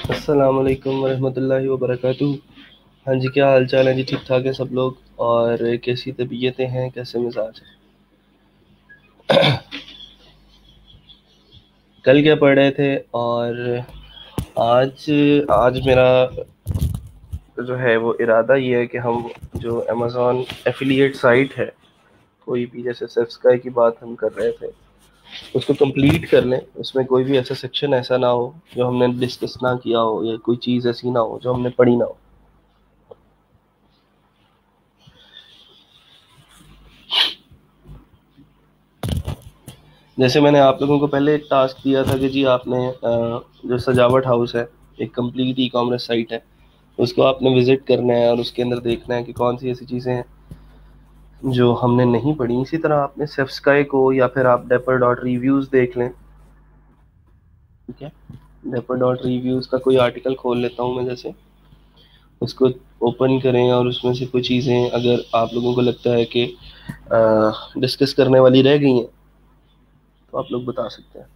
अस्सलाम वालेकुम वरहमतुल्लाहि वबरकातुहू। हाँ जी, क्या हाल चाल है जी? ठीक ठाक है सब लोग? और कैसी तबीयतें हैं, कैसे मिजाज है? कल क्या पढ़ रहे थे? और आज आज मेरा जो है वो इरादा ये है कि हम जो अमेज़ॉन एफिलिएट साइट है, कोई भी जैसे सब्सक्राइब की बात हम कर रहे थे, उसको कंप्लीट कर लें। उसमें कोई भी ऐसा सेक्शन ऐसा ना हो जो हमने डिस्कस ना किया हो, या कोई चीज़ ऐसी ना हो जो हमने पढ़ी ना हो। जैसे मैंने आप लोगों को पहले एक टास्क दिया था कि जी आपने जो सजावट हाउस है, एक कंप्लीट ई कॉमर्स साइट है, उसको आपने विजिट करना है और उसके अंदर देखना है कि कौन सी ऐसी चीज़ें हैं जो हमने नहीं पढ़ी। इसी तरह आपने सेफ्स्काई को, या फिर आप डेपर डॉट रिव्यूज़ देख लें। ठीक है, डेपर डॉट रिव्यूज़ का कोई आर्टिकल खोल लेता हूँ मैं, जैसे उसको ओपन करें और उसमें से कुछ चीज़ें अगर आप लोगों को लगता है कि डिस्कस करने वाली रह गई हैं तो आप लोग बता सकते हैं।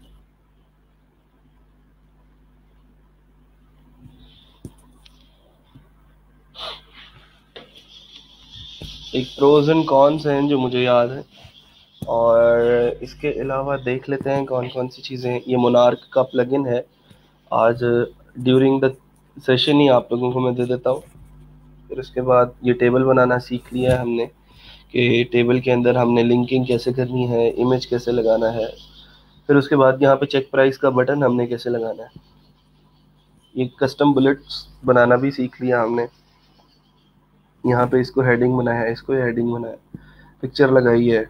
एक प्रोज एंड कॉन्स हैं जो मुझे याद है, और इसके अलावा देख लेते हैं कौन कौन सी चीज़ें हैं। ये मोनार्क का प्लगइन है। आज ड्यूरिंग द सेशन ही आप लोगों को मैं दे देता हूँ। फिर उसके बाद ये टेबल बनाना सीख लिया है हमने कि टेबल के अंदर हमने लिंकिंग कैसे करनी है, इमेज कैसे लगाना है। फिर उसके बाद यहाँ पे चेक प्राइस का बटन हमने कैसे लगाना है। ये कस्टम बुलेट्स बनाना भी सीख लिया हमने। यहाँ पे इसको हेडिंग बनाया है, इसको हेडिंग बनाया, पिक्चर लगाई है।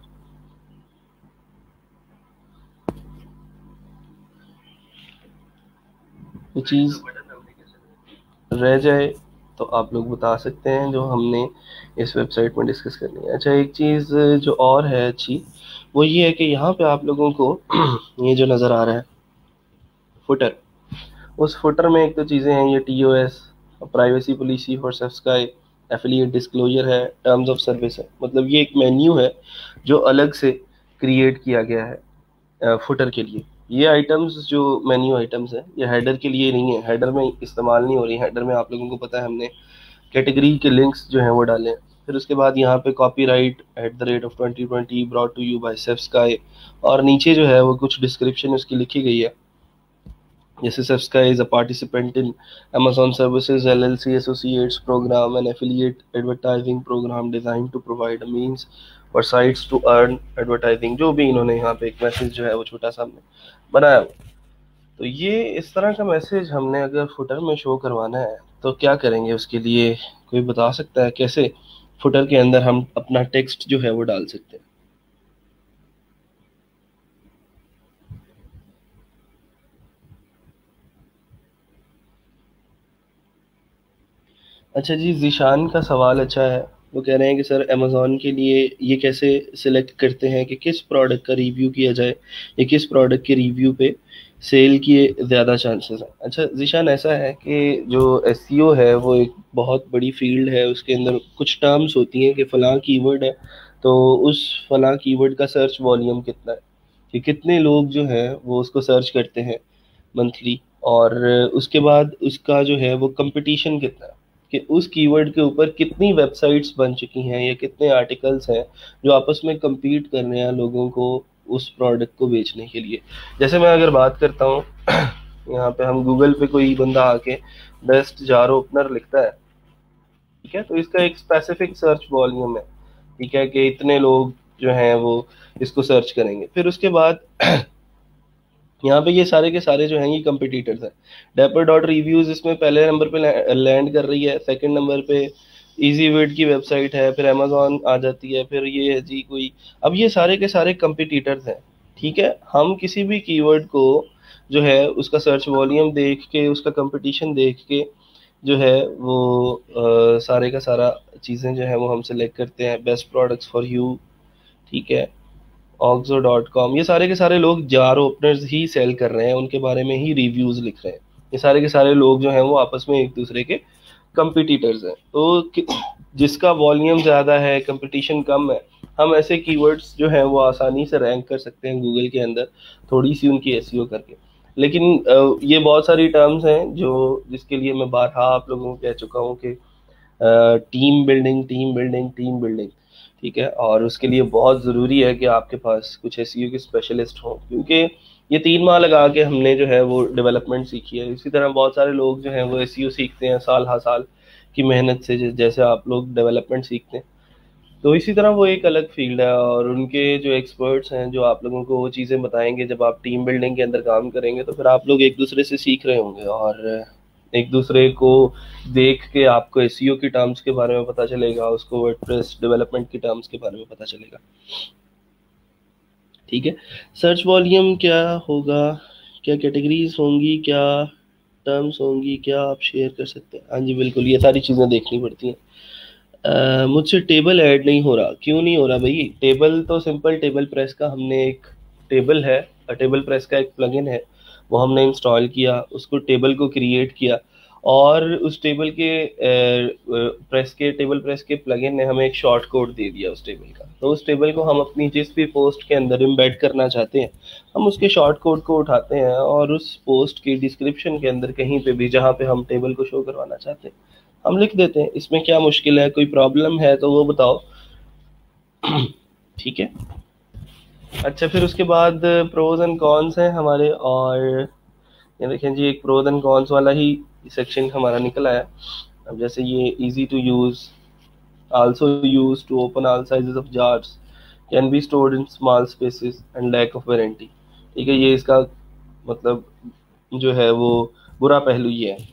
ये चीज़ रह जाए तो आप लोग बता सकते हैं जो हमने इस वेबसाइट में डिस्कस करनी है। अच्छा, एक चीज़ जो और है अच्छी, वो ये है कि यहाँ पे आप लोगों को ये जो नज़र आ रहा है फुटर, उस फुटर में एक तो चीज़ें हैं, ये TOS, privacy policy for subscribe, affiliate disclosure है, टर्म्स ऑफ सर्विस है। मतलब ये एक मेन्यू है जो अलग से क्रिएट किया गया है फुटर के लिए। ये आइटम्स जो मेन्यू आइटम्स है, ये हेडर के लिए नहीं है, हेडर में इस्तेमाल नहीं हो रही। हेडर में आप लोगों को पता है हमने कैटेगरी के लिंक्स जो हैं वो डाले हैं। फिर उसके बाद यहाँ पे copyright @2020 brought to you by Safesky, और नीचे जो है वो कुछ डिस्क्रिप्शन उसकी लिखी गई है, जैसे Safesky is a participant in Amazon Services LLC Associates program and affiliate advertising program designed to provide a means for sites to earn advertising। जो भी इन्होंने यहाँ पे एक मैसेज जो है वो छोटा सा हमने बनाया। तो ये इस तरह का मैसेज हमने अगर फुटर में शो करवाना है तो क्या करेंगे उसके लिए? कोई बता सकता है कैसे फुटर के अंदर हम अपना टेक्स्ट जो है वो डाल सकते हैं? अच्छा जी, ज़ीशान का सवाल अच्छा है। वो कह रहे हैं कि सर अमेज़ॉन के लिए ये कैसे सिलेक्ट करते हैं कि किस प्रोडक्ट का रिव्यू किया जाए, या किस प्रोडक्ट के रिव्यू पे सेल किए ज़्यादा चांसेस हैं। अच्छा ज़ीशान, ऐसा है कि जो एसईओ है वो एक बहुत बड़ी फील्ड है। उसके अंदर कुछ टर्म्स होती हैं कि फ़लाँ कीवर्ड है तो उस फ़लाँ कीवर्ड का सर्च वॉल्यूम कितना है, कि कितने लोग जो हैं वो उसको सर्च करते हैं मंथली, और उसके बाद उसका जो है वो कंपटीशन कितना है, कि उस कीवर्ड के ऊपर कितनी वेबसाइट्स बन चुकी हैं या कितने आर्टिकल्स हैं जो आपस में compete कर रहे हैं लोगों को उस प्रोडक्ट को बेचने के लिए। जैसे मैं अगर बात करता हूँ यहाँ पे हम गूगल पे कोई बंदा आके बेस्ट जार ओपनर लिखता है, ठीक है, तो इसका एक स्पेसिफिक सर्च वॉल्यूम है, ठीक है, कि इतने लोग जो हैं वो इसको सर्च करेंगे। फिर उसके बाद यहाँ पे ये सारे के सारे जो हैं ये कंपिटिटर्स हैं। डेपर डॉट रिव्यूज इसमें पहले नंबर पे लैंड कर रही है, सेकंड नंबर पे इजी वेट की वेबसाइट है, फिर अमेजोन आ जाती है, फिर ये है जी कोई। अब ये सारे के सारे कंपिटिटर्स हैं, ठीक है। हम किसी भी कीवर्ड को जो है उसका सर्च वॉल्यूम देख के, उसका कंपटीशन देख के जो है वो सारे का सारा चीज़ें जो है वो हम सेलेक्ट करते हैं। बेस्ट प्रोडक्ट्स फॉर यू, ठीक है, ऑक्सो.com, ये सारे के सारे लोग जार ओपनर्स ही सेल कर रहे हैं, उनके बारे में ही रिव्यूज लिख रहे हैं। ये सारे के सारे लोग जो हैं वो आपस में एक दूसरे के कंपिटिटर्स हैं। तो जिसका वॉल्यूम ज़्यादा है, कंपटीशन कम है, हम ऐसे कीवर्ड्स जो हैं वो आसानी से रैंक कर सकते हैं गूगल के अंदर, थोड़ी सी उनकी एसईओ करके। लेकिन ये बहुत सारी टर्म्स हैं जो जिसके लिए मैं बारहा आप लोगों को कह चुका हूँ कि team building, team building, team building, ठीक है। और उसके लिए बहुत ज़रूरी है कि आपके पास कुछ एसईओ के स्पेशलिस्ट हों, क्योंकि ये 3 माह लगा के हमने जो है वो डेवलपमेंट सीखी है। इसी तरह बहुत सारे लोग जो हैं वो एसईओ सीखते हैं साल हर साल की मेहनत से, जैसे आप लोग डेवलपमेंट सीखते हैं। तो इसी तरह वो एक अलग फील्ड है, और उनके जो एक्सपर्ट्स हैं जो आप लोगों को वो चीज़ें बताएंगे। जब आप टीम बिल्डिंग के अंदर काम करेंगे तो फिर आप लोग एक दूसरे से सीख रहे होंगे, और एक दूसरे को देख के आपको एसईओ की टर्म्स के बारे में पता चलेगा, उसको वर्डप्रेस डेवलपमेंट की टर्म्स के बारे में पता चलेगा, ठीक है। सर्च वॉल्यूम क्या होगा, क्या कैटेगरीज होंगी, क्या टर्म्स होंगी, क्या आप शेयर कर सकते हैं? हाँ जी बिल्कुल, ये सारी चीज़ें देखनी पड़ती हैं। मुझसे टेबल ऐड नहीं हो रहा, क्यों नहीं हो रहा भाई? टेबल तो सिंपल, टेबल प्रेस का हमने एक टेबल है, टेबल प्रेस का एक प्लगइन है, वो हमने इंस्टॉल किया, उसको टेबल को क्रिएट किया, और उस टेबल के टेबल प्रेस के प्लगइन ने हमें एक शॉर्ट कोड दे दिया उस टेबल का। तो उस टेबल को हम अपनी जिस भी पोस्ट के अंदर एम्बेड करना चाहते हैं, हम उसके शॉर्ट कोड को उठाते हैं और उस पोस्ट की डिस्क्रिप्शन के अंदर कहीं पे भी जहाँ पे हम टेबल को शो करवाना चाहते हैं हम लिख देते हैं। इसमें क्या मुश्किल है? कोई प्रॉब्लम है तो वो बताओ, ठीक है। अच्छा, फिर उसके बाद प्रोज एंड कॉन्स हैं हमारे, और ये देखें जी, एक प्रोज एंड कॉन्स वाला ही सेक्शन हमारा निकल आया। अब जैसे ये easy to use, also use to open all sizes of jars, can be stored in small spaces and lack of warranty, ठीक है। ये इसका मतलब जो है वो बुरा पहलू ये है।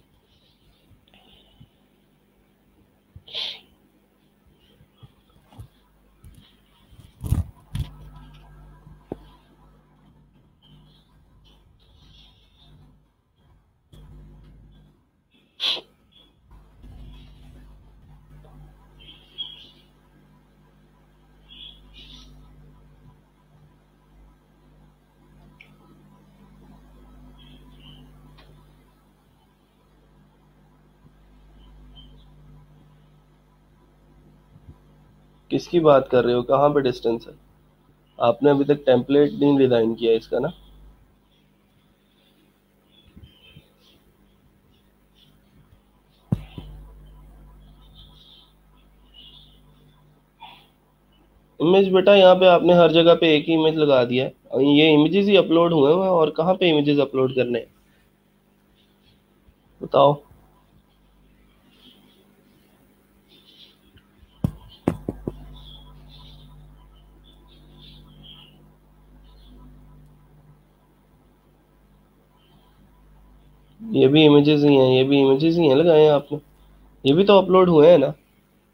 किसकी बात कर रहे हो? कहाँ पे डिस्टेंस है? आपने अभी तक टेम्पलेट नहीं डिजाइन किया इसका ना? इमेज बेटा, यहाँ पे आपने हर जगह पे एक ही इमेज लगा दिया है, और ये इमेजेस ही अपलोड हुए हुए हैं, और कहाँ पे इमेजेस अपलोड करने हैं बताओ? ये भी इमेजेस ही हैं, ये भी इमेजेस ही हैं लगाए हैं आपने, ये भी तो अपलोड हुए हैं ना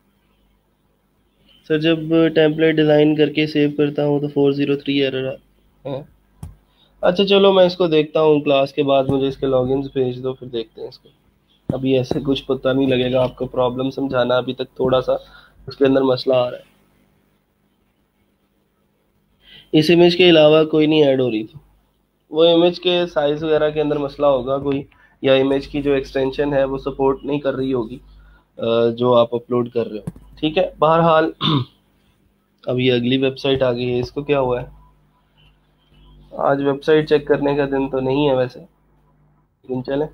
सर? जब टेम्पलेट डिजाइन करके सेव करता हूँ तो 403 एरर है। अच्छा चलो, मैं इसको देखता हूँ, क्लास के बाद मुझे इसके लॉगिन्स भेज दो, फिर देखते हैं इसको। अभी ऐसे कुछ पता नहीं लगेगा आपको, प्रॉब्लम समझाना अभी तक थोड़ा सा उसके अंदर मसला आ रहा है। इस इमेज के अलावा कोई नहीं ऐड हो रही थी, वो इमेज के साइज वगैरह के अंदर मसला होगा कोई, या इमेज की जो एक्सटेंशन है वो सपोर्ट नहीं कर रही होगी जो आप अपलोड कर रहे हो, ठीक है। बहरहाल अब ये अगली वेबसाइट आ गई है, इसको क्या हुआ है? आज वेबसाइट चेक करने का दिन तो नहीं है वैसे, लेकिन चले।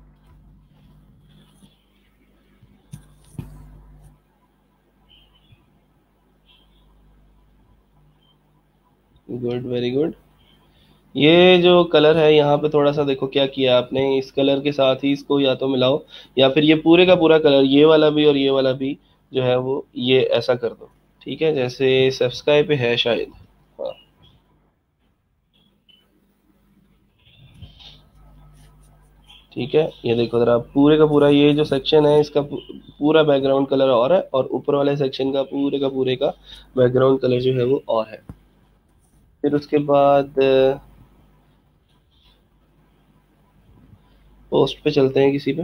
Good, very good. ये जो कलर है यहाँ पे थोड़ा सा देखो क्या किया आपने, इस कलर के साथ ही इसको या तो मिलाओ, या फिर ये पूरे का पूरा कलर, ये वाला भी और ये वाला भी जो है वो ये ऐसा कर दो, ठीक है, जैसे सब्सक्राइब पे है शायद। हाँ ठीक है, ये देखो जरा, पूरे का पूरा ये जो सेक्शन है इसका पूरा बैकग्राउंड कलर और है, और ऊपर वाले सेक्शन का पूरे का बैकग्राउंड कलर जो है वो और है। फिर उसके बाद पोस्ट पे चलते हैं किसी पे,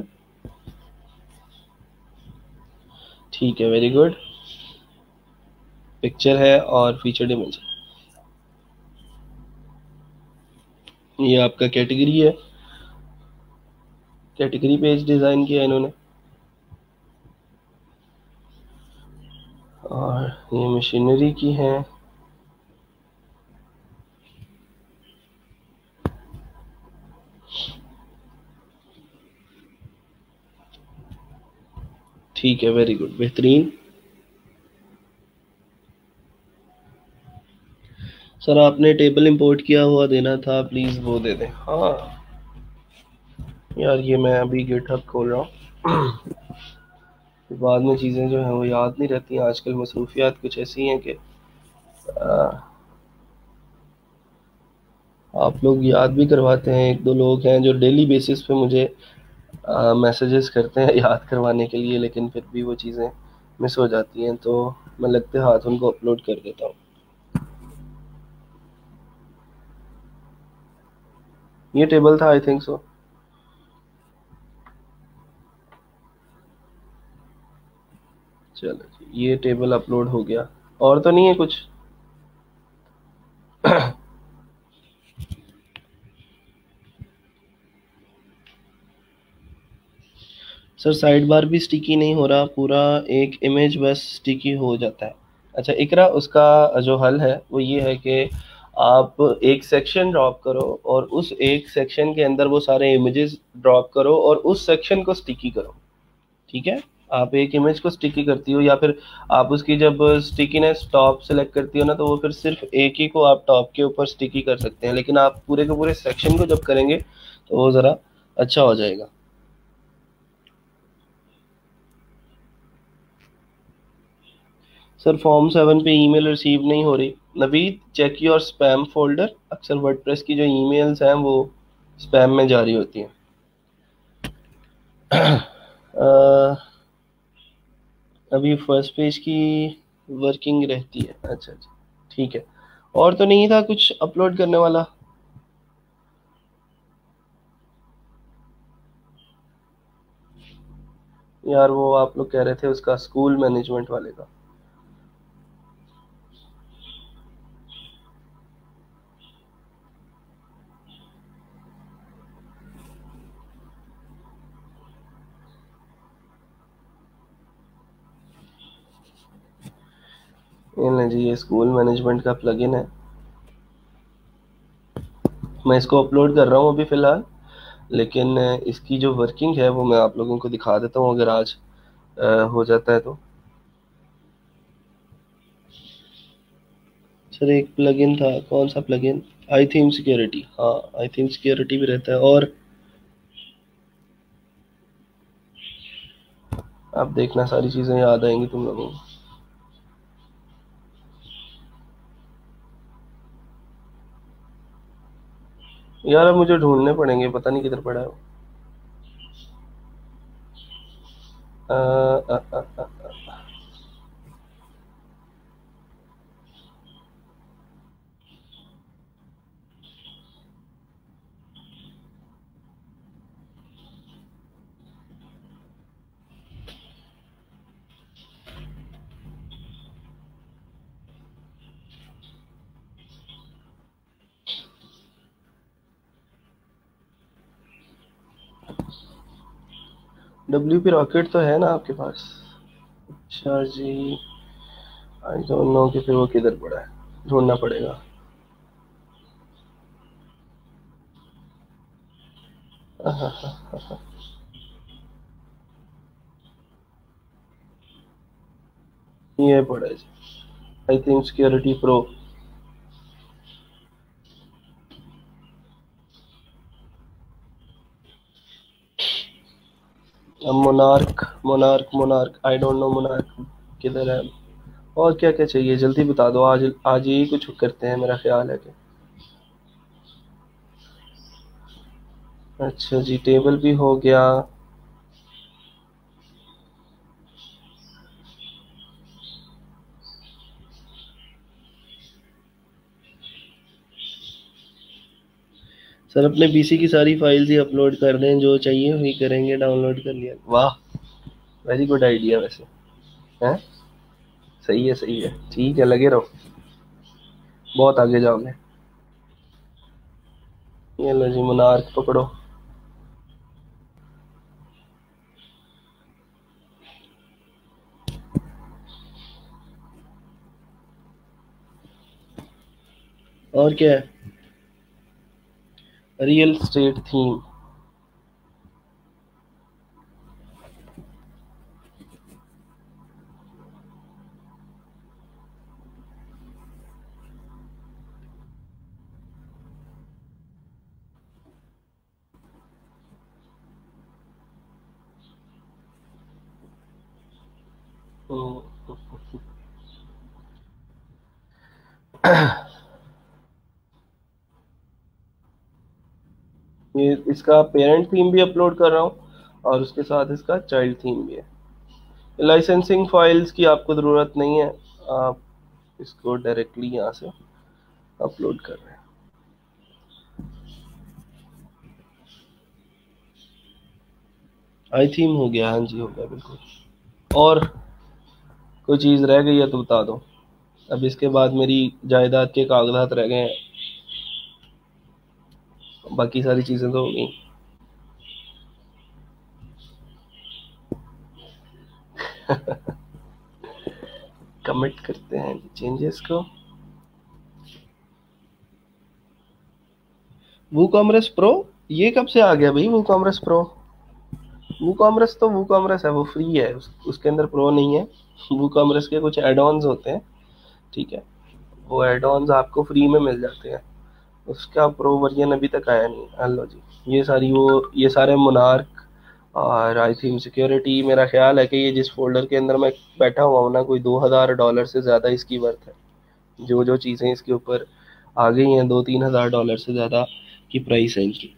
ठीक है, वेरी गुड। पिक्चर है और फीचर्ड इमेज, ये आपका कैटेगरी है, कैटेगरी पेज डिज़ाइन किया है इन्होंने, और ये मशीनरी की है। ठीक है, वेरी गुड, बेहतरीन। सर आपने टेबल इंपोर्ट किया हुआ देना था, प्लीज़ वो दे दें। हाँ यार, ये मैं अभी गिटहब खोल रहा हूँ। बाद में चीज़ें जो हैं वो याद नहीं रहती हैं, आजकल मसरूफियात कुछ ऐसी हैं कि आप लोग याद भी करवाते हैं। एक दो लोग हैं जो डेली बेसिस पे मुझे मैसेजेस करते हैं याद करवाने के लिए, लेकिन फिर भी वो चीज़ें मिस हो जाती हैं, तो मैं लगते हाथ उनको अपलोड कर देता हूँ। ये टेबल था, आई थिंक सो। चलो जी, ये टेबल अपलोड हो गया। और तो नहीं है कुछ? सर साइड बार भी स्टिकी नहीं हो रहा, पूरा एक इमेज बस स्टिकी हो जाता है। अच्छा इकरा, उसका जो हल है वो ये है कि आप एक सेक्शन ड्रॉप करो और उस एक सेक्शन के अंदर वो सारे इमेजेस ड्रॉप करो और उस सेक्शन को स्टिकी करो। ठीक है, आप एक इमेज को स्टिकी करती हो या फिर आप उसकी जब स्टिकीनेस टॉप सेलेक्ट करती हो ना, तो वो फिर सिर्फ एक ही को आप टॉप के ऊपर स्टिकी कर सकते हैं, लेकिन आप पूरे के पूरे सेक्शन को जब करेंगे तो वो ज़रा अच्छा हो जाएगा। सर फॉर्म 7 पे ईमेल रिसीव नहीं हो रही। Naveed, check your spam folder. अक्सर वर्डप्रेस की जो ईमेल्स हैं वो स्पैम में जारी होती हैं। अ, अभी फर्स्ट पेज की वर्किंग रहती है। अच्छा अच्छा, ठीक है। और तो नहीं था कुछ अपलोड करने वाला? यार वो आप लोग कह रहे थे उसका, स्कूल मैनेजमेंट वाले का। ये नहीं जी, ये स्कूल मैनेजमेंट का प्लगइन है। मैं इसको अपलोड कर रहा हूँ अभी फ़िलहाल, लेकिन इसकी जो वर्किंग है वो मैं आप लोगों को दिखा देता हूँ, अगर आज हो जाता है तो। सर एक प्लगइन था, कौन सा प्लगइन? आई थीम सिक्योरिटी, हाँ आई थीम सिक्योरिटी भी रहता है। और आप देखना सारी चीज़ें याद आएंगी तुम लोगों को। यार अब मुझे ढूंढने पड़ेंगे, पता नहीं किधर पड़ा है वो। अ, अ, अ, अ, डब्ल्यू पी रॉकेट तो है ना आपके पास? अच्छा जी, आई डोंट नो कि फिर वो किधर पड़ा है, ढूंढना पड़ेगा। ये पड़ा है जी, I think security pro. Monarch monarch monarch, I don't know monarch किधर है। और क्या क्या चाहिए जल्दी बता दो, आज आज यही कुछ करते हैं, मेरा ख्याल है कि। अच्छा जी, टेबल भी हो गया। सर अपने पीसी की सारी फाइल्स ही अपलोड कर दें, जो चाहिए वही करेंगे, डाउनलोड कर लिया। वाह, वेरी गुड आइडिया वैसे। हैं, सही है, ठीक है, लगे रहो, बहुत आगे जाओगे। ये लो जी, मोनार्क पकड़ो। और क्या है? Real estate theme. ये इसका पेरेंट थीम भी अपलोड कर रहा हूँ और उसके साथ इसका चाइल्ड थीम भी है। लाइसेंसिंग फाइल्स की आपको ज़रूरत नहीं है, आप इसको डायरेक्टली यहाँ से अपलोड कर रहे हैं। आई थीम हो गया, हाँ जी हो गया बिल्कुल। और कोई चीज़ रह गई है तो बता दो। अब इसके बाद मेरी जायदाद के कागजात रह गए हैं, बाकी सारी चीज़ें तो हो गई। कमिट करते हैं चेंजेस को। वूकॉमर्स प्रो, ये कब से आ गया भाई वूकॉमर्स प्रो? वूकॉमर्स तो वूकॉमर्स है, वो फ्री है, उसके अंदर प्रो नहीं है। वूकॉमर्स के कुछ एड ऑन्स होते हैं, ठीक है, वो एड ऑन्स आपको फ्री में मिल जाते हैं, उसका प्रो वर्जन अभी तक आया नहीं। हेलो जी, ये सारे मोनार्क और आई थिंक सिक्योरिटी, मेरा ख्याल है कि ये जिस फोल्डर के अंदर मैं बैठा हुआ हूँ ना, कोई $2000 से ज़्यादा इसकी वर्थ है। जो जो चीज़ें इसके ऊपर आ गई हैं, $2-3 हज़ार से ज़्यादा की प्राइस है इनकी।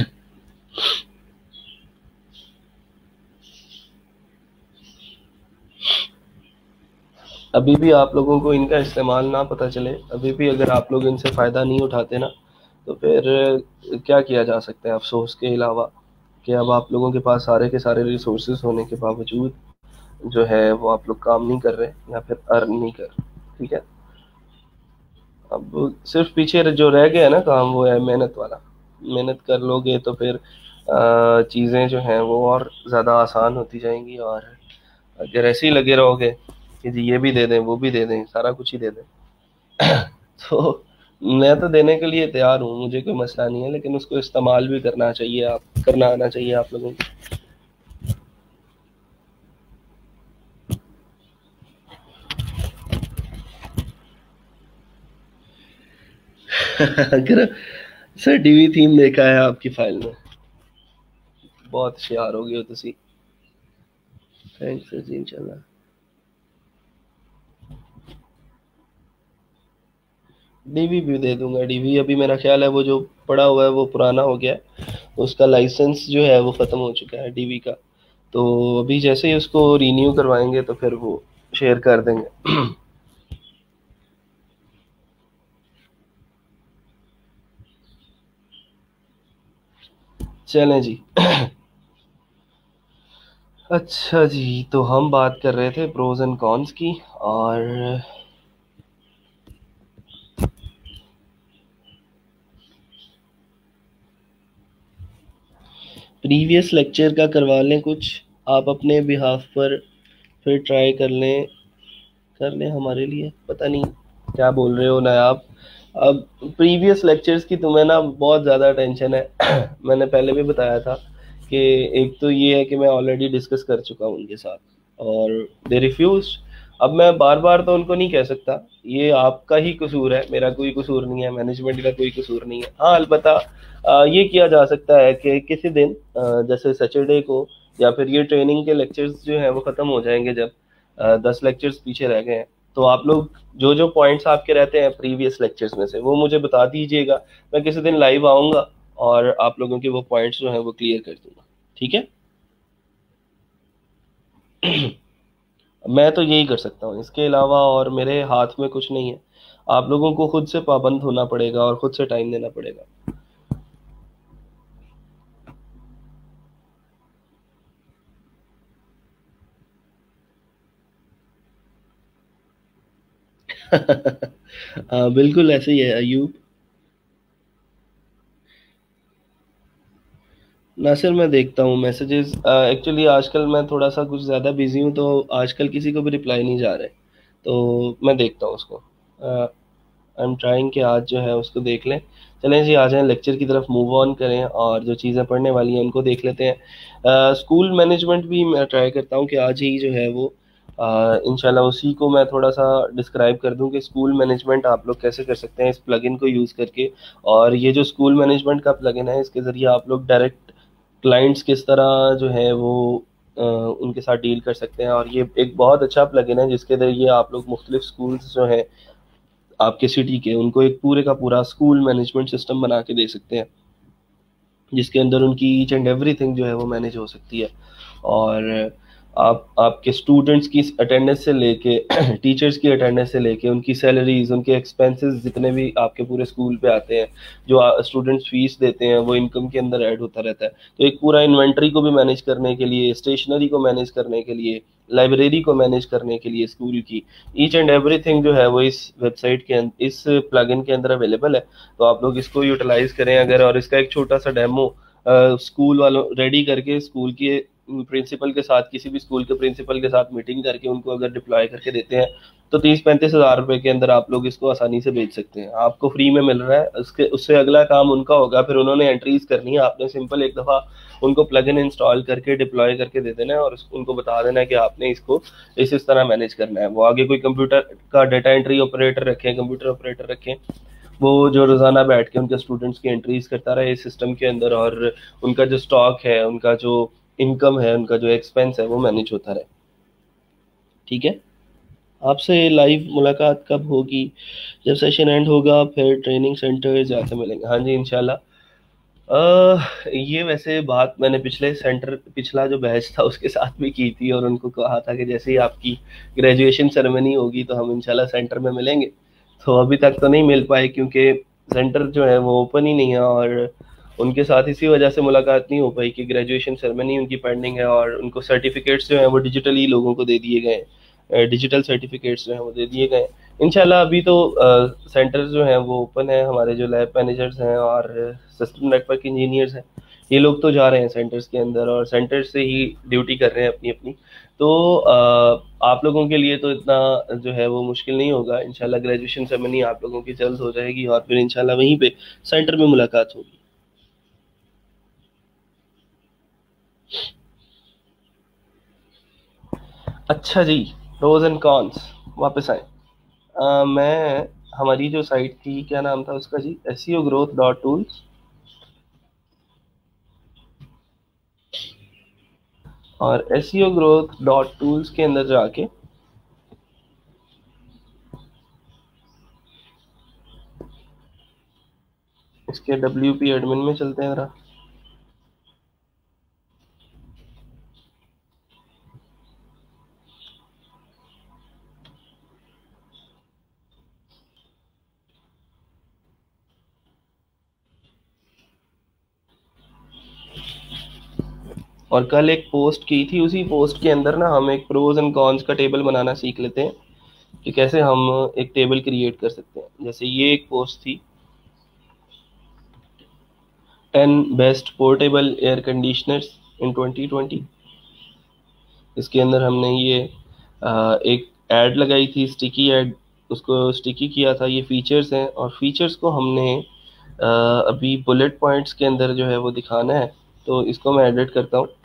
अभी भी आप लोगों को इनका इस्तेमाल ना पता चले, अभी भी अगर आप लोग इनसे फ़ायदा नहीं उठाते ना, तो फिर क्या किया जा सकता है अफसोस के अलावा, कि अब आप लोगों के पास सारे के सारे रिसोर्सेज होने के बावजूद जो है वो आप लोग काम नहीं कर रहे या फिर अर्न नहीं कर रहे। ठीक है, अब सिर्फ पीछे जो रह गया है ना काम, वो है मेहनत वाला। मेहनत कर लोगे तो फिर चीज़ें जो हैं वो और ज़्यादा आसान होती जाएंगी। और अगर ऐसे ही लगे रहोगे कि जी ये भी दे दें वो भी दे दें, सारा कुछ ही दे दें, तो मैं तो देने के लिए तैयार हूँ, मुझे कोई मसला नहीं है, लेकिन उसको इस्तेमाल भी करना आना चाहिए आप लोगों को। अगर सर डीवी थीम देखा है आपकी फाइल में, बहुत होशियार हो गए हो तुसी। थैंक्स सर जी, इंशाल्लाह। डीवी भी दे दूंगा, डीवी अभी मेरा ख्याल है वो जो पड़ा हुआ है वो पुराना हो गया है, उसका लाइसेंस जो है वो ख़त्म हो चुका है डीवी का। तो अभी जैसे ही उसको रीन्यू करवाएंगे तो फिर वो शेयर कर देंगे। चलें जी। अच्छा जी, तो हम बात कर रहे थे प्रोज एंड कॉन्स की, और प्रीवियस लेक्चर का करवा लें कुछ आप अपने बिहाफ पर, फिर ट्राई कर लें हमारे लिए। पता नहीं क्या बोल रहे हो नायाब। अब प्रीवियस लेक्चर्स की तुम्हें ना बहुत ज़्यादा टेंशन है। मैंने पहले भी बताया था कि एक तो ये है कि मैं ऑलरेडी डिस्कस कर चुका हूँ उनके साथ, और दे रिफ्यूज। अब मैं बार बार तो उनको नहीं कह सकता, ये आपका ही कसूर है, मेरा कोई कसूर नहीं है, मैनेजमेंट का कोई कसूर नहीं है। हाँ अलबत्ता ये किया जा सकता है कि किसी दिन जैसे सैटरडे को, या फिर ये ट्रेनिंग के लेक्चर्स जो हैं वो ख़त्म हो जाएंगे, जब 10 लेक्चर्स पीछे रह गए हैं, तो आप लोग जो जो पॉइंट्स आपके रहते हैं प्रीवियस लेक्चर्स में से वो मुझे बता दीजिएगा। मैं किसी दिन लाइव आऊँगा और आप लोगों के वो पॉइंट्स जो हैं वो क्लियर कर दूंगा। ठीक है, मैं तो यही कर सकता हूँ, इसके अलावा और मेरे हाथ में कुछ नहीं है। आप लोगों को खुद से पाबंद होना पड़ेगा और खुद से टाइम देना पड़ेगा। हाँ बिल्कुल ऐसे ही है अयूब। नासिर मैं देखता हूँ मैसेजेस, एक्चुअली आजकल मैं थोड़ा सा कुछ ज़्यादा बिजी हूँ, तो आजकल किसी को भी रिप्लाई नहीं जा रहे, तो मैं देखता हूँ उसको। आई एम ट्राइंग कि आज जो है उसको देख लें। चलें जी, आ जाएं लेक्चर की तरफ, मूव ऑन करें और जो चीज़ें पढ़ने वाली हैं उनको देख लेते हैं। स्कूल मैनेजमेंट भी मैं ट्राई करता हूँ कि आज ही जो है वो इंशाल्लाह उसी को मैं थोड़ा सा डिस्क्राइब कर दूं कि स्कूल मैनेजमेंट आप लोग कैसे कर सकते हैं इस प्लगइन को यूज़ करके। और ये जो स्कूल मैनेजमेंट का प्लगइन है, इसके ज़रिए आप लोग डायरेक्ट क्लाइंट्स किस तरह जो है वो उनके साथ डील कर सकते हैं। और ये एक बहुत अच्छा प्लगइन है जिसके जरिए आप लोग मुख्तलिफ स्कूल्स जो हैं आपके सिटी के, उनको एक पूरे का पूरा स्कूल मैनेजमेंट सिस्टम बना के दे सकते हैं, जिसके अंदर उनकी ईच एंड एवरीथिंग जो है वो मैनेज हो सकती है। और आप आपके स्टूडेंट्स की अटेंडेंस से लेके टीचर्स की अटेंडेंस से लेके उनकी सैलरीज, उनके एक्सपेंसेस जितने भी आपके पूरे स्कूल पे आते हैं, जो स्टूडेंट्स फीस देते हैं, वो इनकम के अंदर ऐड होता रहता है। तो एक पूरा इन्वेंट्री को भी मैनेज करने के लिए, स्टेशनरी को मैनेज करने के लिए, लाइब्रेरी को मैनेज करने के लिए, स्कूल की ईच एंड एवरीथिंग जो है वो इस वेबसाइट के इस प्लगइन के अंदर अवेलेबल है। तो आप लोग इसको यूटिलाइज करें अगर, और इसका एक छोटा सा डेमो स्कूल वालों रेडी करके, स्कूल के प्रिंसिपल के साथ, किसी भी स्कूल के प्रिंसिपल के साथ मीटिंग करके उनको अगर डिप्लॉय करके देते हैं तो 30-35 हज़ार रुपए के अंदर आप लोग इसको आसानी से बेच सकते हैं। आपको फ्री में मिल रहा है, उसके उससे अगला काम उनका होगा, फिर उन्होंने एंट्रीज करनी है, आपने सिंपल एक दफ़ा उनको प्लग इन इंस्टॉल करके डिप्लॉय करके दे देना है और उनको बता देना है कि आपने इसको इस तरह मैनेज करना है। वो आगे कोई कंप्यूटर का डेटा एंट्री ऑपरेटर रखें, कंप्यूटर ऑपरेटर रखें, वो जो रोजाना बैठ के उनके स्टूडेंट्स की एंट्रीज करता रहे इस सिस्टम के अंदर, और उनका जो स्टॉक है, उनका जो इनकम है, उनका जो एक्सपेंस है वो मैनेज होता रहे। ठीक है, आपसे लाइव मुलाकात कब होगी? जब सेशन एंड होगा फिर ट्रेनिंग सेंटर जाके मिलेंगे। हाँ जी, इंशाल्लाह। ये वैसे बात मैंने पिछला जो बैच था उसके साथ भी की थी, और उनको कहा था कि जैसे ही आपकी ग्रेजुएशन सेरेमनी होगी तो हम इंशाल्लाह सेंटर में मिलेंगे। तो अभी तक तो नहीं मिल पाए क्योंकि सेंटर जो है वो ओपन ही नहीं है, और उनके साथ इसी वजह से मुलाकात नहीं हो पाई कि ग्रेजुएशन सेरेमनी उनकी पेंडिंग है, और उनको सर्टिफिकेट्स जो हैं वो डिजिटली लोगों को दे दिए गए, डिजिटल सर्टिफिकेट्स जो हैं वो दे दिए गए। इंशाल्लाह अभी तो सेंटर जो हैं वो ओपन है, हमारे जो लैब मैनेजर्स हैं और सिस्टम नेटवर्क इंजीनियर्स हैं, ये लोग तो जा रहे हैं सेंटर्स के अंदर और सेंटर से ही ड्यूटी कर रहे हैं अपनी अपनी। तो आप लोगों के लिए तो इतना जो है वो मुश्किल नहीं होगा। इंशाल्लाह ग्रेजुएशन सेरेमनी आप लोगों की जल्द हो जाएगी और फिर इंशाल्लाह वहीं पे सेंटर में मुलाकात होगी। अच्छा जी, प्रोज एंड कॉन्स, वापस आए। मैं, हमारी जो साइट थी, क्या नाम था उसका जी, SEOgrowth.tools। और SEOgrowth.tools के अंदर जाके इसके WP एडमिन में चलते हैं जरा। और कल एक पोस्ट की थी, उसी पोस्ट के अंदर ना हम एक प्रोज एंड कॉन्स का टेबल बनाना सीख लेते हैं कि कैसे हम एक टेबल क्रिएट कर सकते हैं। जैसे ये एक पोस्ट थी, 10 best portable air conditioners in 2020। इसके अंदर हमने ये एक एड लगाई थी, स्टिकी एड, उसको स्टिकी किया था। ये फीचर्स हैं और फीचर्स को हमने अभी बुलेट पॉइंट्स के अंदर जो है वो दिखाना है। तो इसको मैं एडिट करता हूँ।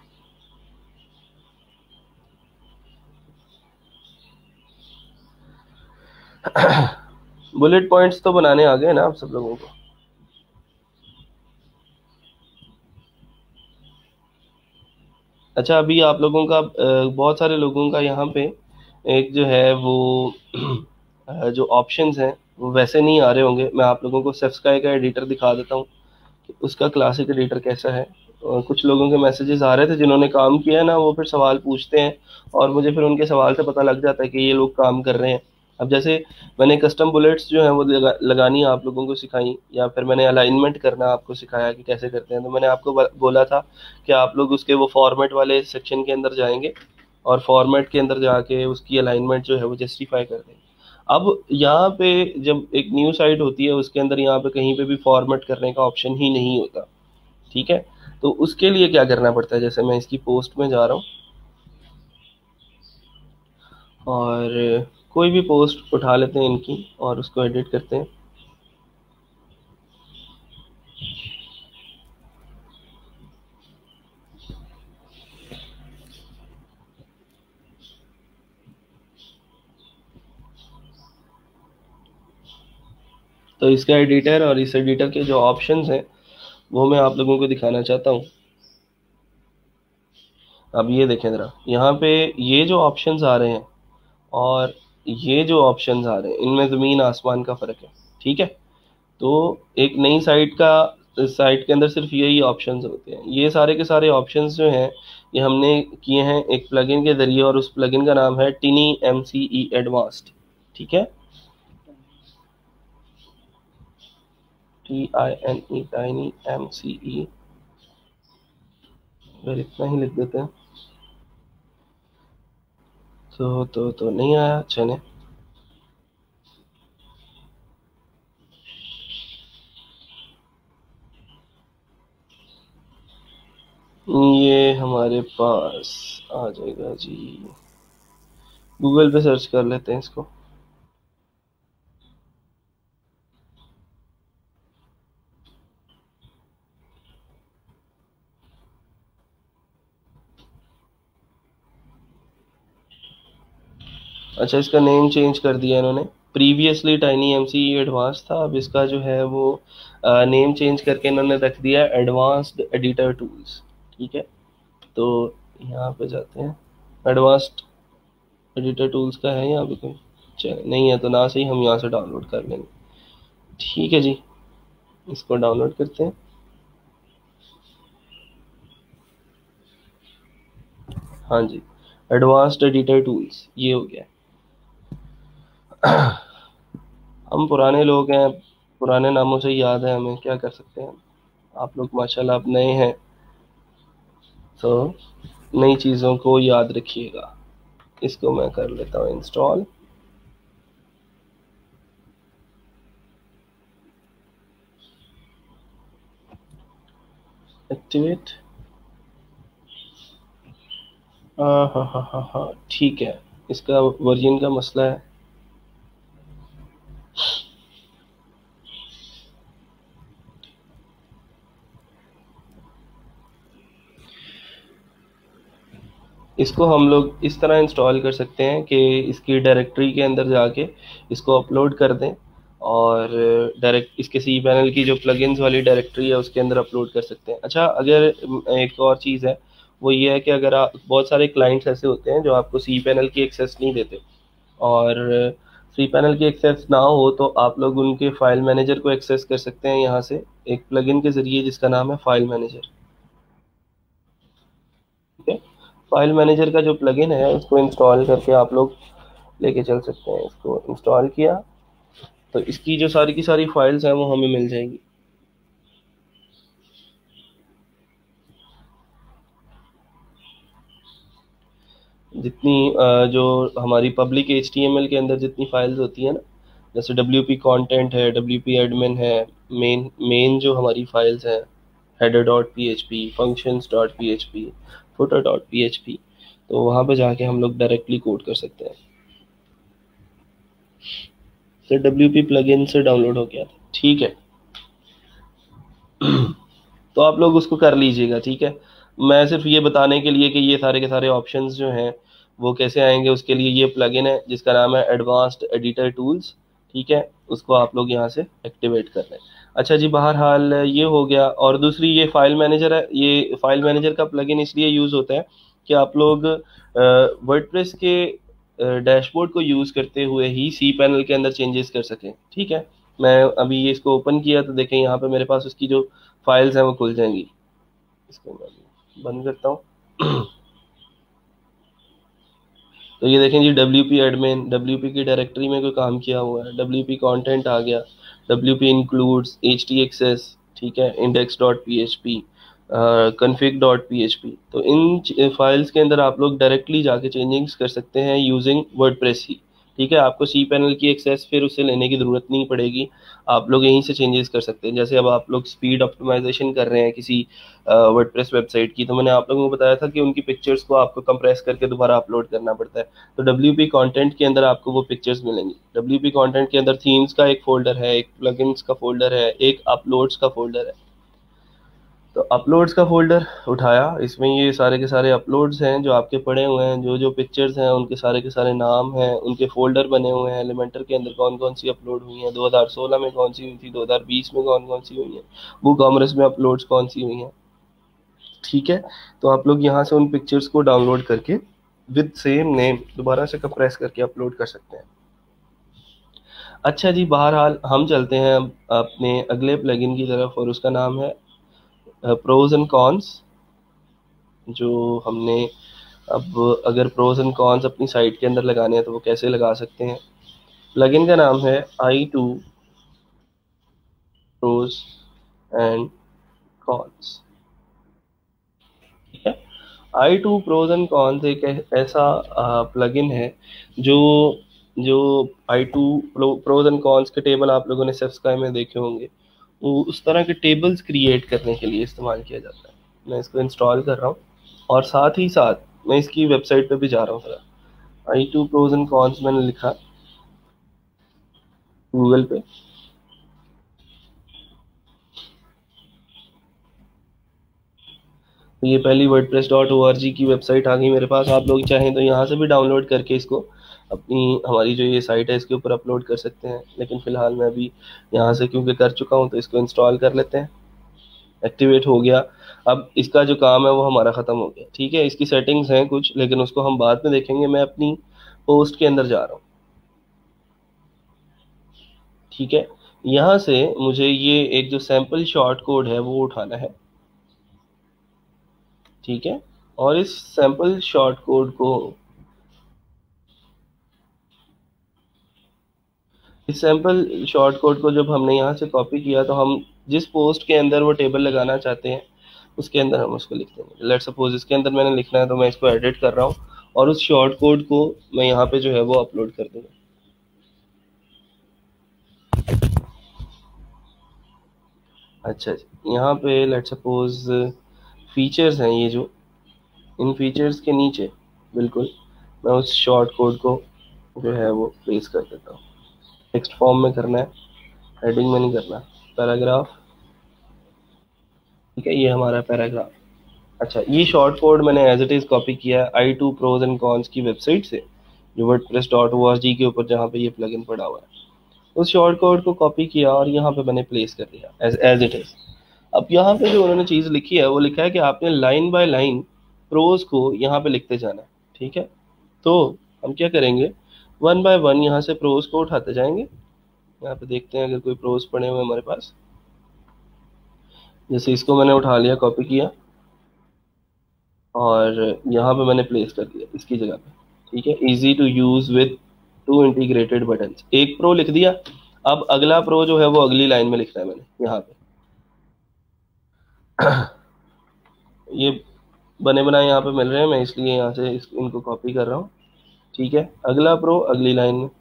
बुलेट पॉइंट्स तो बनाने आ गए ना आप सब लोगों को? अच्छा, अभी आप लोगों का बहुत सारे लोगों का यहाँ पे एक जो है वो जो ऑप्शंस हैं वो वैसे नहीं आ रहे होंगे। मैं आप लोगों को सेफ्स्काई का एडिटर दिखा देता हूँ कि उसका क्लासिक एडिटर कैसा है। और कुछ लोगों के मैसेजेस आ रहे थे जिन्होंने काम किया है ना, वो फिर सवाल पूछते हैं और मुझे फिर उनके सवाल से पता लग जाता है कि ये लोग काम कर रहे हैं। अब जैसे मैंने कस्टम बुलेट्स जो है वो लगानी आप लोगों को सिखाई, या फिर मैंने अलाइनमेंट करना आपको सिखाया कि कैसे करते हैं। तो मैंने आपको बोला था कि आप लोग उसके वो फॉर्मेट वाले सेक्शन के अंदर जाएंगे और फॉर्मेट के अंदर जाके उसकी अलाइनमेंट जो है वो जस्टिफाई कर देंगे। अब यहाँ पे जब एक न्यू साइट होती है उसके अंदर यहाँ पे कहीं पे भी फॉर्मेट करने का ऑप्शन ही नहीं होता। ठीक है, तो उसके लिए क्या करना पड़ता है, जैसे मैं इसकी पोस्ट में जा रहा हूँ और कोई भी पोस्ट उठा लेते हैं इनकी और उसको एडिट करते हैं। तो इसका एडिटर और इस एडिटर के जो ऑप्शंस हैं वो मैं आप लोगों को दिखाना चाहता हूँ। अब ये देखें ज़रा, यहाँ पे ये जो ऑप्शंस आ रहे हैं और ये जो ऑप्शंस आ रहे हैं, इनमें ज़मीन आसमान का फ़र्क है। ठीक है, तो एक नई साइट के अंदर सिर्फ यही ऑप्शंस होते हैं। ये सारे के सारे ऑप्शंस जो हैं ये हमने किए हैं एक प्लगइन के ज़रिए, और उस प्लगइन का नाम है टिनी MCE एडवांस्ड। ठीक है, TINE टाइनी MCE, अगर इतना ही लिख देते हैं तो नहीं आया। अच्छा ने ये हमारे पास आ जाएगा जी, गूगल पे सर्च कर लेते हैं इसको। अच्छा, इसका नेम चेंज कर दिया इन्होंने। प्रीवियसली टाइनी MCE एडवांस था, अब इसका जो है वो नेम चेंज करके इन्होंने रख दिया एडवांस्ड एडिटर टूल्स। ठीक है, तो यहाँ पे जाते हैं। एडवांस्ड एडिटर टूल्स का है यहाँ पे कोई? चल नहीं है तो ना सही, हम यहाँ से डाउनलोड कर लेंगे। ठीक है जी, इसको डाउनलोड करते हैं। हाँ जी, एडवांस्ड एडिटर टूल्स ये हो गया। हम पुराने लोग हैं, पुराने नामों से याद है हमें, क्या कर सकते हैं। आप लोग माशाल्लाह अब नए हैं, तो नई चीज़ों को याद रखिएगा। इसको मैं कर लेता हूँ इंस्टॉल। एक्टिवेट। हाँ हाँ हाँ हाँ हाँ, ठीक है, इसका वर्जन का मसला है। इसको हम लोग इस तरह इंस्टॉल कर सकते हैं कि इसकी डायरेक्टरी के अंदर जाके इसको अपलोड कर दें, और डायरेक्ट इसके सी पैनल की जो प्लगइन्स वाली डायरेक्टरी है उसके अंदर अपलोड कर सकते हैं। अच्छा, अगर एक और चीज़ है, वो ये है कि अगर आप, बहुत सारे क्लाइंट्स ऐसे होते हैं जो आपको सी पैनल की एक्सेस नहीं देते, और सी पैनल की एक्सेस ना हो तो आप लोग उनके फाइल मैनेजर को एक्सेस कर सकते हैं यहाँ से, एक प्लगइन के ज़रिए जिसका नाम है फाइल मैनेजर। ठीक है, फाइल मैनेजर का जो प्लगइन है उसको इंस्टॉल करके आप लोग लेके चल सकते हैं। इसको इंस्टॉल किया तो इसकी जो सारी की सारी फाइल्स हैं वो हमें मिल जाएंगी। जितनी जो हमारी पब्लिक HTML के अंदर जितनी फाइल्स होती है ना, जैसे WP कंटेंट है, WP एडमिन है, मेन मेन जो हमारी फाइल्स हैं, header.php, functions.php, footer.php, तो वहाँ पे जाके हम लोग डायरेक्टली कोड कर सकते हैं। तो WP प्लगइन से डाउनलोड हो गया। ठीक है, तो आप लोग उसको कर लीजिएगा। ठीक है, मैं सिर्फ ये बताने के लिए कि ये सारे के सारे ऑप्शंस जो हैं वो कैसे आएंगे, उसके लिए ये प्लगइन है जिसका नाम है एडवांस्ड एडिटर टूल्स। ठीक है, उसको आप लोग यहाँ से एक्टिवेट कर लें। अच्छा जी, बहरहाल ये हो गया। और दूसरी ये फाइल मैनेजर है, ये फाइल मैनेजर का प्लगइन इसलिए यूज़ होता है कि आप लोग वर्डप्रेस के डैशबोर्ड को यूज़ करते हुए ही सी पैनल के अंदर चेंजेस कर सकें। ठीक है, मैं अभी ये इसको ओपन किया तो देखें यहाँ पे मेरे पास उसकी जो फाइल्स हैं वो खुल जाएंगी। इसको मैं बंद करता हूँ। तो ये देखें जी, WP एडमिन, WP की डायरेक्टरी में कोई काम किया हुआ है, WP कंटेंट आ गया, WP इंक्लूड्स, HTXS, ठीक है, index.php, config.php। तो इन फाइल्स के अंदर आप लोग डायरेक्टली जाके चेंजिंग्स कर सकते हैं यूजिंग वर्डप्रेस ही। ठीक है, आपको सी पैनल की एक्सेस फिर उसे लेने की ज़रूरत नहीं पड़ेगी, आप लोग यहीं से चेंजेस कर सकते हैं। जैसे अब आप लोग स्पीड ऑप्टिमाइजेशन कर रहे हैं किसी वर्डप्रेस वेबसाइट की, तो मैंने आप लोगों को बताया था कि उनकी पिक्चर्स को आपको कंप्रेस करके दोबारा अपलोड करना पड़ता है। तो WP कंटेंट के अंदर आपको वो पिक्चर्स मिलेंगी। WP कंटेंट के अंदर थीम्स का एक फोल्डर है, एक प्लगइन्स का फोल्डर है, एक अपलोड्स का फोल्डर है। तो अपलोड्स का फोल्डर उठाया, इसमें ये सारे के सारे अपलोड्स हैं जो आपके पड़े हुए हैं, जो जो पिक्चर्स हैं उनके सारे के सारे नाम हैं, उनके फोल्डर बने हुए हैं। एलिमेंटर के अंदर कौन कौन सी अपलोड हुई हैं, 2016 में कौन सी हुई थी, 2020 में कौन कौन सी हुई हैं, वो कॉमर्स में अपलोड्स कौन सी हुई हैं। ठीक है, तो आप लोग यहाँ से उन पिक्चर्स को डाउनलोड करके विद सेम नेम दोबारा से कंप्रेस करके अपलोड कर सकते हैं। अच्छा जी, बहरहाल हम चलते हैं अब अपने अगले प्लगइन की तरफ, और उसका नाम है प्रोज एंड कॉन्स। जो हमने अब अगर प्रोज एंड कॉन्स अपनी साइट के अंदर लगाने हैं तो वो कैसे लगा सकते हैं। प्लगइन का नाम है i2 प्रोज एंड कॉन्स। ठीक है, i2 प्रोज एंड कॉन्स एक ऐसा प्लगइन है जो जो i2 प्रोज एंड कॉन्स के टेबल आप लोगों ने सब्सक्राइब में देखे होंगे, वो उस तरह के टेबल्स क्रिएट करने के लिए इस्तेमाल किया जाता है। मैं इसको इंस्टॉल कर रहा हूँ और साथ ही साथ मैं इसकी वेबसाइट पे भी जा रहा हूँ। जरा i2 प्रोज एंड कॉन्स मैंने लिखा गूगल पे, तो ये पहली wordpress.org की वेबसाइट आ गई मेरे पास। आप लोग चाहें तो यहाँ से भी डाउनलोड करके इसको अपनी हमारी जो ये साइट है इसके ऊपर अपलोड कर सकते हैं, लेकिन फ़िलहाल मैं अभी यहाँ से क्योंकि कर चुका हूँ तो इसको इंस्टॉल कर लेते हैं। एक्टिवेट हो गया। अब इसका जो काम है वो हमारा ख़त्म हो गया। ठीक है, इसकी सेटिंग्स हैं कुछ, लेकिन उसको हम बाद में देखेंगे। मैं अपनी पोस्ट के अंदर जा रहा हूँ। ठीक है, यहाँ से मुझे ये एक जो सैम्पल शॉर्ट कोड है वो उठाना है। ठीक है, और इस सैम्पल शॉर्ट कोड को इस सैम्पल शॉर्ट कोड को जब हमने यहाँ से कॉपी किया तो हम जिस पोस्ट के अंदर वो टेबल लगाना चाहते हैं उसके अंदर हम उसको लिख देंगे। लेट्स सपोज इसके अंदर मैंने लिखना है तो मैं इसको एडिट कर रहा हूँ और उस शॉर्ट कोड को मैं यहाँ पे जो है वो अपलोड कर दूंगा। अच्छा जी, यहाँ पे लेट्स सपोज फीचर्स हैं, ये जो इन फीचर्स के नीचे बिल्कुल मैं उस शॉर्ट कोड को जो है वो प्लेस कर देता हूँ। टेक्स्ट फॉर्म में करना है, हेडिंग में नहीं करना। पैराग्राफ, ठीक है, ये हमारा पैराग्राफ। अच्छा, ये शॉर्ट कोड मैंने एज इट इज़ कॉपी किया है i2 प्रोज एंड कॉन्स की वेबसाइट से, जो wordpress.org के ऊपर जहाँ पे ये प्लगइन पड़ा हुआ है। उस शॉर्ट कोड को कॉपी किया और यहाँ पे मैंने प्लेस कर दिया एज इट इज़। अब यहाँ पे जो उन्होंने चीज़ लिखी है वो लिखा है कि आपने लाइन बाय लाइन प्रोज को यहाँ पे लिखते जाना है। ठीक है, तो हम क्या करेंगे, वन बाय वन यहाँ से प्रोज को उठाते जाएंगे। यहाँ पे देखते हैं अगर कोई प्रोज पड़े हुए हमारे पास। जैसे इसको मैंने उठा लिया, कॉपी किया और यहाँ पे मैंने प्लेस कर दिया इसकी जगह पे। ठीक है, easy to use with 2 integrated button. एक प्रो लिख दिया। अब अगला प्रो जो है वो अगली लाइन में लिखना है मैंने यहाँ पे। ये बने बनाए यहाँ पे मिल रहे हैं, मैं इसलिए यहाँ से इनको कॉपी कर रहा हूँ। ठीक है, अगला प्रो अगली लाइन में।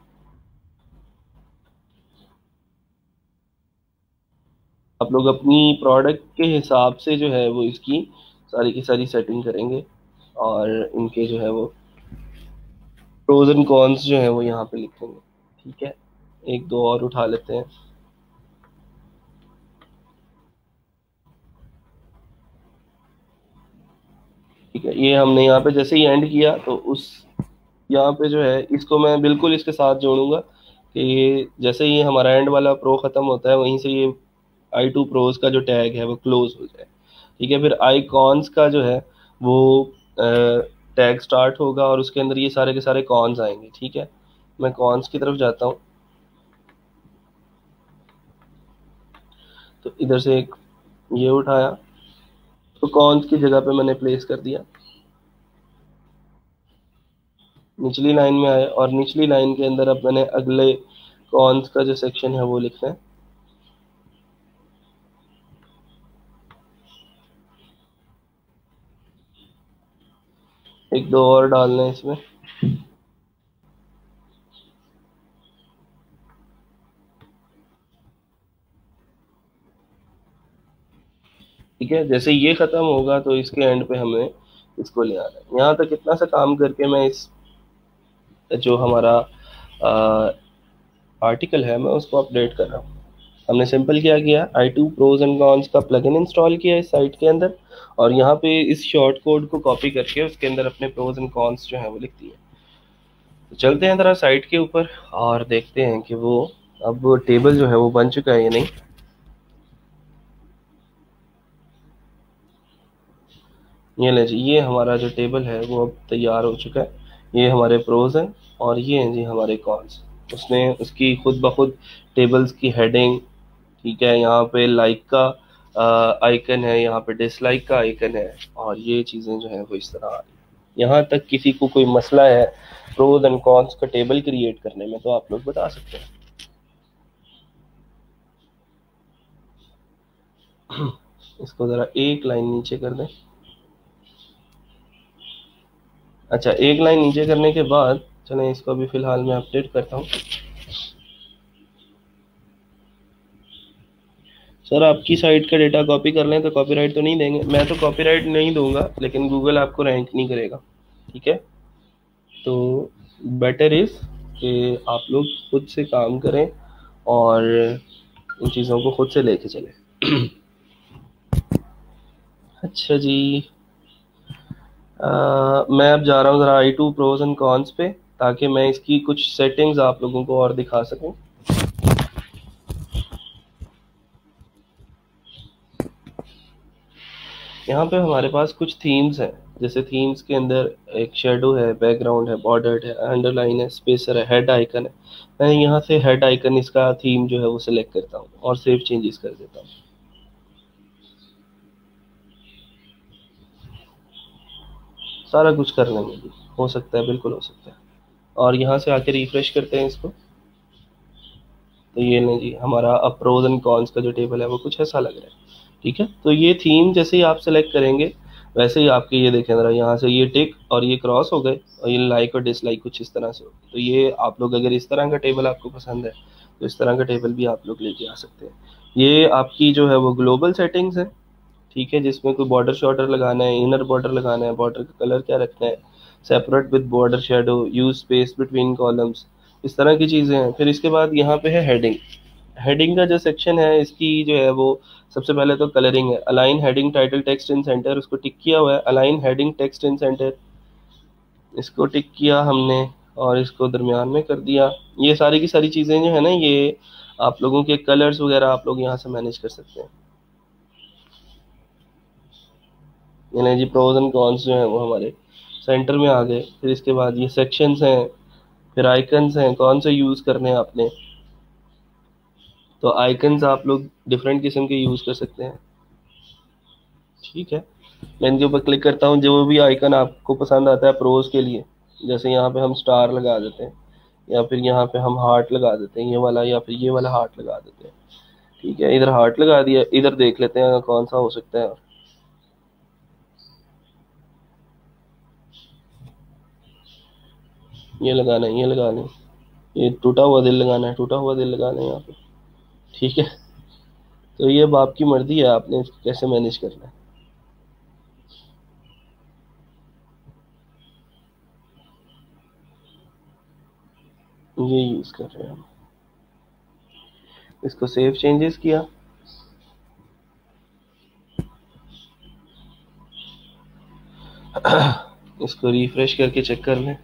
आप लोग अपनी प्रोडक्ट के हिसाब से जो है वो इसकी सारी की सारी सेटिंग करेंगे और इनके जो है वो प्रोज एंड कॉन्स जो है वो यहाँ पे लिखेंगे। ठीक है, एक दो और उठा लेते हैं। ठीक है, ये हमने यहाँ पे जैसे ही एंड किया तो उस यहाँ पे जो है इसको मैं बिल्कुल इसके साथ जोड़ूंगा कि ये जैसे ही हमारा एंड वाला प्रो ख़त्म होता है वहीं से ये i2 प्रोज का जो टैग है वो क्लोज हो जाए। ठीक है, फिर आईकॉन्स का जो है वो टैग स्टार्ट होगा और उसके अंदर ये सारे के सारे कॉन्स आएंगे। ठीक है, मैं कॉन्स की तरफ जाता हूँ तो इधर से एक ये उठाया तो कॉन्स की जगह पे मैंने प्लेस कर दिया। निचली लाइन में आए और निचली लाइन के अंदर अब मैंने अगले कॉन्स का जो सेक्शन है वो लिखना है। एक दो और डालना है इसमें। ठीक है, जैसे ये खत्म होगा तो इसके एंड पे हमें इसको ले आना है। यहाँ तक इतना सा काम करके मैं इस जो हमारा आर्टिकल है मैं उसको अपडेट कर रहा हूँ। हमने सिंपल क्या किया, i2 प्रोज एंड कॉन्स का प्लगइन इंस्टॉल किया इस साइट के अंदर और यहाँ पे इस शॉर्ट कोड को कॉपी करके उसके अंदर अपने प्रोज एंड कॉन्स जो है वो लिख दिए। तो चलते हैं जरा साइट के ऊपर और देखते हैं कि वो अब टेबल जो है वो बन चुका है या नहीं। ये ले जी, ये हमारा जो टेबल है वो अब तैयार हो चुका है। ये हमारे प्रोज हैं और ये हैं जी हमारे कॉन्स। उसने उसकी खुद ब खुद टेबल्स की हेडिंग, ठीक है, यहाँ पे लाइक का आइकन है, यहाँ पे डिसलाइक का आइकन है, और ये चीज़ें जो है वो इस तरह आ रही है। यहाँ तक किसी को कोई मसला है प्रोज एंड कॉन्स का टेबल क्रिएट करने में तो आप लोग बता सकते हैं। इसको ज़रा एक लाइन नीचे कर दें। अच्छा, एक लाइन नीचे करने के बाद चलें इसको अभी फ़िलहाल मैं अपडेट करता हूँ। सर आपकी साइट का डेटा कॉपी कर लें तो कॉपीराइट तो नहीं देंगे? मैं तो कॉपीराइट नहीं दूंगा, लेकिन गूगल आपको रैंक नहीं करेगा, ठीक है। तो बेटर इज़ कि आप लोग खुद से काम करें और इन चीज़ों को खुद से लेके चलें। अच्छा जी, मैं अब जा रहा हूँ ज़रा i2 प्रोज एंड कॉन्स पे, ताकि मैं इसकी कुछ सेटिंग्स आप लोगों को और दिखा सकूँ। यहाँ पे हमारे पास कुछ थीम्स हैं, जैसे थीम्स के अंदर एक शेडो है, बैकग्राउंड है, बॉर्डर है, अंडरलाइन है, स्पेसर है, हेड आइकन है। मैं यहाँ से हेड आइकन इसका थीम जो है वो सिलेक्ट करता हूँ और सेव चेंजेस कर देता हूँ। सारा कुछ कर लेंगे जी, हो सकता है, बिल्कुल हो सकता है। और यहाँ से आके रिफ्रेश करते हैं इसको, तो ये लें जी, हमारा अब प्रोज एंड कॉन्स का जो टेबल है वो कुछ ऐसा लग रहा है, ठीक है। तो ये थीम जैसे ही आप सेलेक्ट करेंगे वैसे ही आपके ये देखें ज़रा, यहाँ से ये टिक और ये क्रॉस हो गए और ये लाइक और डिसलाइक कुछ इस तरह से हो गए। तो ये आप लोग अगर इस तरह का टेबल आपको पसंद है तो इस तरह का टेबल भी आप लोग लेके आ सकते हैं। ये आपकी जो है वो ग्लोबल सेटिंग्स है, ठीक है, जिसमें कोई बॉर्डर शॉर्डर लगाना है, इनर बॉर्डर लगाना है, बॉर्डर का कलर क्या रखना है, separate with border shadow, use space between columns, इस तरह की चीज़ें हैं। फिर इसके बाद यहाँ पे है हेडिंग। हेडिंग का जो सेक्शन है इसकी जो है वो सबसे पहले तो कलरिंग है। Align heading title text in centre, उसको टिक किया हुआ है। Align heading text in centre, इसको टिक किया हमने और इसको दरमियान में कर दिया। ये सारी की सारी चीज़ें जो है ना, ये आप लोगों के कलर्स वगैरह आप लोग यहाँ से मैनेज कर सकते हैं। यानी जी प्रोज एंड कॉन्स जो है वो हमारे सेंटर में आ गए। फिर इसके बाद ये सेक्शंस हैं, फिर आइकन्स हैं, कौन से यूज़ करने हैं आपने। तो आइकन्स आप लोग डिफरेंट किस्म के यूज़ कर सकते हैं, ठीक है। मैं इनके ऊपर क्लिक करता हूँ, जो भी आइकन आपको पसंद आता है प्रोज के लिए, जैसे यहाँ पे हम स्टार लगा देते हैं, या फिर यहाँ पे हम हार्ट लगा देते हैं ये वाला, या फिर ये वाला हार्ट लगा देते हैं, ठीक है। इधर हार्ट लगा दिया, इधर देख लेते हैं कौन सा हो सकता है। ये लगाना है, ये लगा लें। ये टूटा हुआ दिल लगाना है, टूटा हुआ दिल लगा लें यहाँ पे, ठीक है। तो ये अब आपकी मर्जी है, आपने इसको कैसे मैनेज करना है। ये यूज़ कर रहे हैं हम। इसको सेव चेंजेस किया, इसको रिफ्रेश करके चेक कर लें,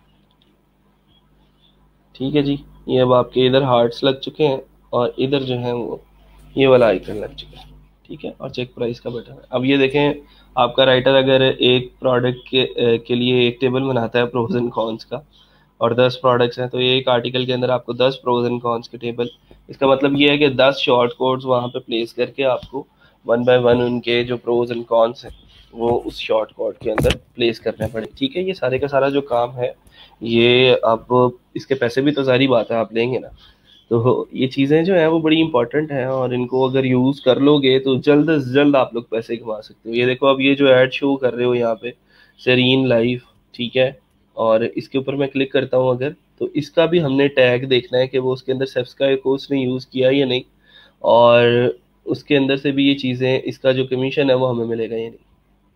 ठीक है जी। ये अब आपके इधर हार्ट्स लग चुके हैं और इधर जो है वो ये वाला आइकन लग चुका है, ठीक है। और चेक प्राइस का बटन है। अब ये देखें, आपका राइटर अगर एक प्रोडक्ट के लिए एक टेबल बनाता है प्रोज एंड कॉन्स का, और 10 प्रोडक्ट्स हैं, तो ये एक आर्टिकल के अंदर आपको 10 प्रोज एंड कॉन्स के टेबल, इसका मतलब ये है कि 10 शॉर्ट कोड्स वहाँ पे प्लेस करके आपको वन बाय वन उनके जो प्रोज एंड कॉन्स हैं वो उस शॉर्ट कोड के अंदर प्लेस करने पड़े, ठीक है। ये सारे का सारा जो काम है, ये आप इसके पैसे भी तो सारी बात है आप लेंगे ना। तो ये चीज़ें जो है वो बड़ी इंपॉर्टेंट हैं, और इनको अगर यूज़ कर लोगे तो जल्द से जल्द आप लोग पैसे कमा सकते हो। ये देखो, अब ये जो ऐड शो कर रहे हो यहाँ पे, सेरीन लाइफ, ठीक है, और इसके ऊपर मैं क्लिक करता हूँ अगर, तो इसका भी हमने टैग देखना है कि वो उसके अंदर सब्सक्राइब को उसने यूज़ किया या नहीं, और उसके अंदर से भी ये चीज़ें, इसका जो कमीशन है वो हमें मिलेगा या नहीं।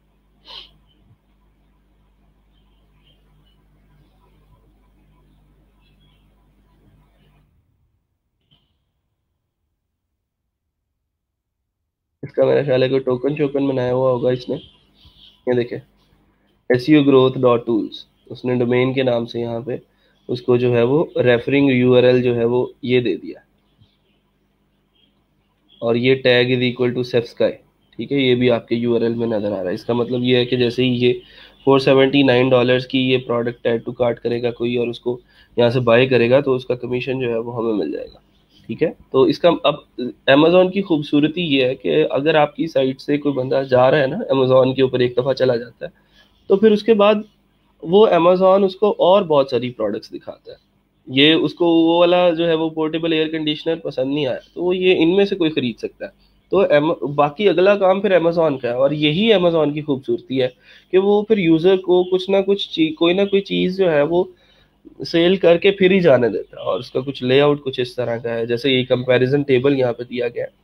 इसका मेरा ख्याल है कोई टोकन शोकन बनाया हुआ होगा इसने। ये देखे, एसईओ ग्रोथ डॉट टूल्स, उसने डोमेन के नाम से यहाँ पे उसको जो है वो रेफरिंग यूआरएल जो है वो ये दे दिया, और ये tag is equal to subscribe, ठीक है, ये भी आपके यूआरएल में नज़र आ रहा है। इसका मतलब ये है कि जैसे ही ये $479 की ये प्रोडक्ट ऐड टू कार्ट करेगा कोई और उसको यहाँ से बाय करेगा तो उसका कमीशन जो है वो हमें मिल जाएगा। ठीक है, तो इसका अब अमेजोन की खूबसूरती ये है कि अगर आपकी साइट से कोई बंदा जा रहा है ना अमेजोन के ऊपर, एक दफ़ा चला जाता है, तो फिर उसके बाद वो अमेजोन उसको और बहुत सारी प्रोडक्ट्स दिखाता है। ये उसको वो वाला जो है वो पोर्टेबल एयर कंडीशनर पसंद नहीं आया तो वो ये इनमें से कोई खरीद सकता है। तो बाकी अगला काम फिर अमेजोन का है, और यही अमेजोन की खूबसूरती है कि वो फिर यूजर को कुछ ना कुछ कोई ना कोई चीज जो है वो सेल करके फिर ही जाने देता है। और उसका कुछ लेआउट कुछ इस तरह का है, जैसे ये कंपैरिजन टेबल यहाँ पे दिया गया है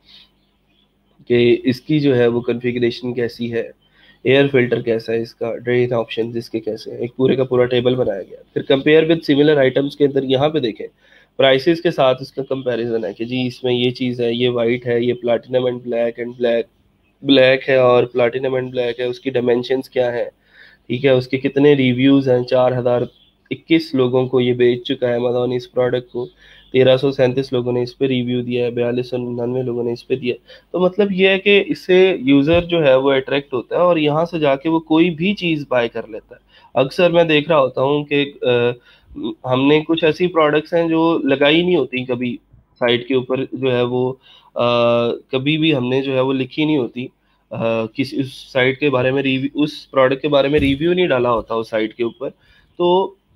कि इसकी जो है वो कॉन्फ़िगरेशन कैसी है, एयर फिल्टर कैसा है इसका, ड्रेन ऑप्शन इसके कैसे हैं, एक पूरे का पूरा टेबल बनाया गया। फिर कंपेयर विद सिमिलर आइटम्स के अंदर यहाँ पे देखें प्राइसेस के साथ इसका कंपैरिजन है कि जी इसमें ये चीज़ है, ये वाइट है, ये प्लाटिनम एंड ब्लैक ब्लैक है और प्लाटिनम एंड ब्लैक है, उसकी डायमेंशंस क्या है, ठीक है, उसके कितने रिव्यूज़ हैं, 4021 लोगों को ये बेच चुका है अमेजोन इस प्रोडक्ट को, 1337 लोगों ने इस पे रिव्यू दिया है, 4299 लोगों ने इस पे दिया। तो मतलब ये है कि इससे यूज़र जो है वो अट्रैक्ट होता है और यहाँ से जाके वो कोई भी चीज़ बाय कर लेता है। अक्सर मैं देख रहा होता हूँ कि हमने कुछ ऐसी प्रोडक्ट्स हैं जो लगाई नहीं होती कभी साइट के ऊपर, जो है वो कभी भी हमने जो है वो लिखी नहीं होती, किसी उस साइट के बारे में रिव्यू, उस प्रोडक्ट के बारे में रिव्यू नहीं डाला होता उस साइट के ऊपर, तो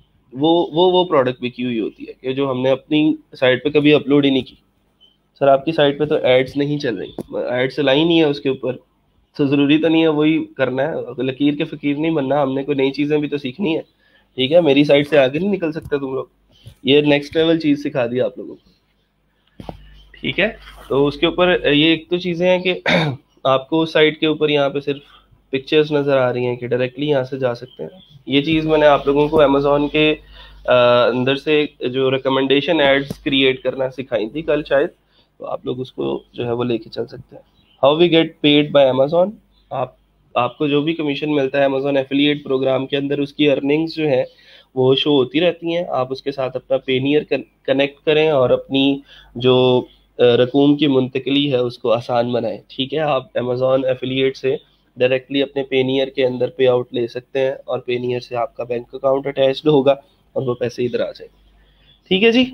वो प्रोडक्ट बिकी हुई होती है कि जो हमने अपनी साइट पे कभी अपलोड ही नहीं की। सर आपकी साइट पे तो एड्स नहीं चल रही, एड्स चलाई नहीं है उसके ऊपर, तो ज़रूरी तो नहीं है वही करना है, लकीर के फ़कीर नहीं बनना, हमने कोई नई चीज़ें भी तो सीखनी है। ठीक है, मेरी साइट से आगे नहीं निकल सकते तुम लोग, ये नेक्स्ट लेवल चीज़ सिखा दी आप लोगों को। ठीक है, तो उसके ऊपर ये एक तो चीज़ें हैं कि आपको साइट के ऊपर यहाँ पे सिर्फ पिक्चर्स नज़र आ रही हैं कि डायरेक्टली यहाँ से जा सकते हैं। ये चीज़ मैंने आप लोगों को अमेजोन के अंदर से जो रिकमेंडेशन एड्स क्रिएट करना सिखाई थी कल शायद, तो आप लोग उसको जो है वो लेके चल सकते हैं। How we get paid by Amazon, आपको जो भी कमीशन मिलता है अमेजोन एफिलिएट प्रोग्राम के अंदर उसकी अर्निंग्स जो है वो शो होती रहती हैं। आप उसके साथ अपना पेनियर कनेक्ट करें और अपनी जो रकूम की मुंतकली है उसको आसान बनाएं। ठीक है, आप अमेजोन एफिलिएट से डायरेक्टली अपने पेनियर के अंदर पे आउट ले सकते हैं और पेनियर से आपका बैंक अकाउंट अटैच्ड होगा और वो पैसे इधर आ जाएंगे। ठीक है जी।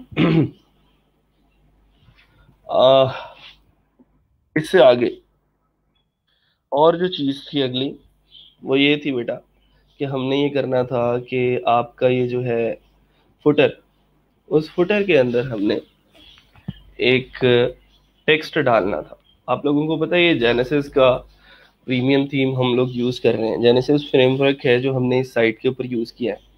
इससे आगे और जो चीज़ थी अगली वो ये थी बेटा कि हमने ये करना था कि आपका ये जो है फुटर, उस फुटर के अंदर हमने एक टेक्स्ट डालना था। आप लोगों को पता है ये जेनेसिस का प्रीमियम थीम हम लोग यूज़ कर रहे हैं, जेनेसिस फ्रेमवर्क है जो हमने इस साइट के ऊपर यूज़ किया है।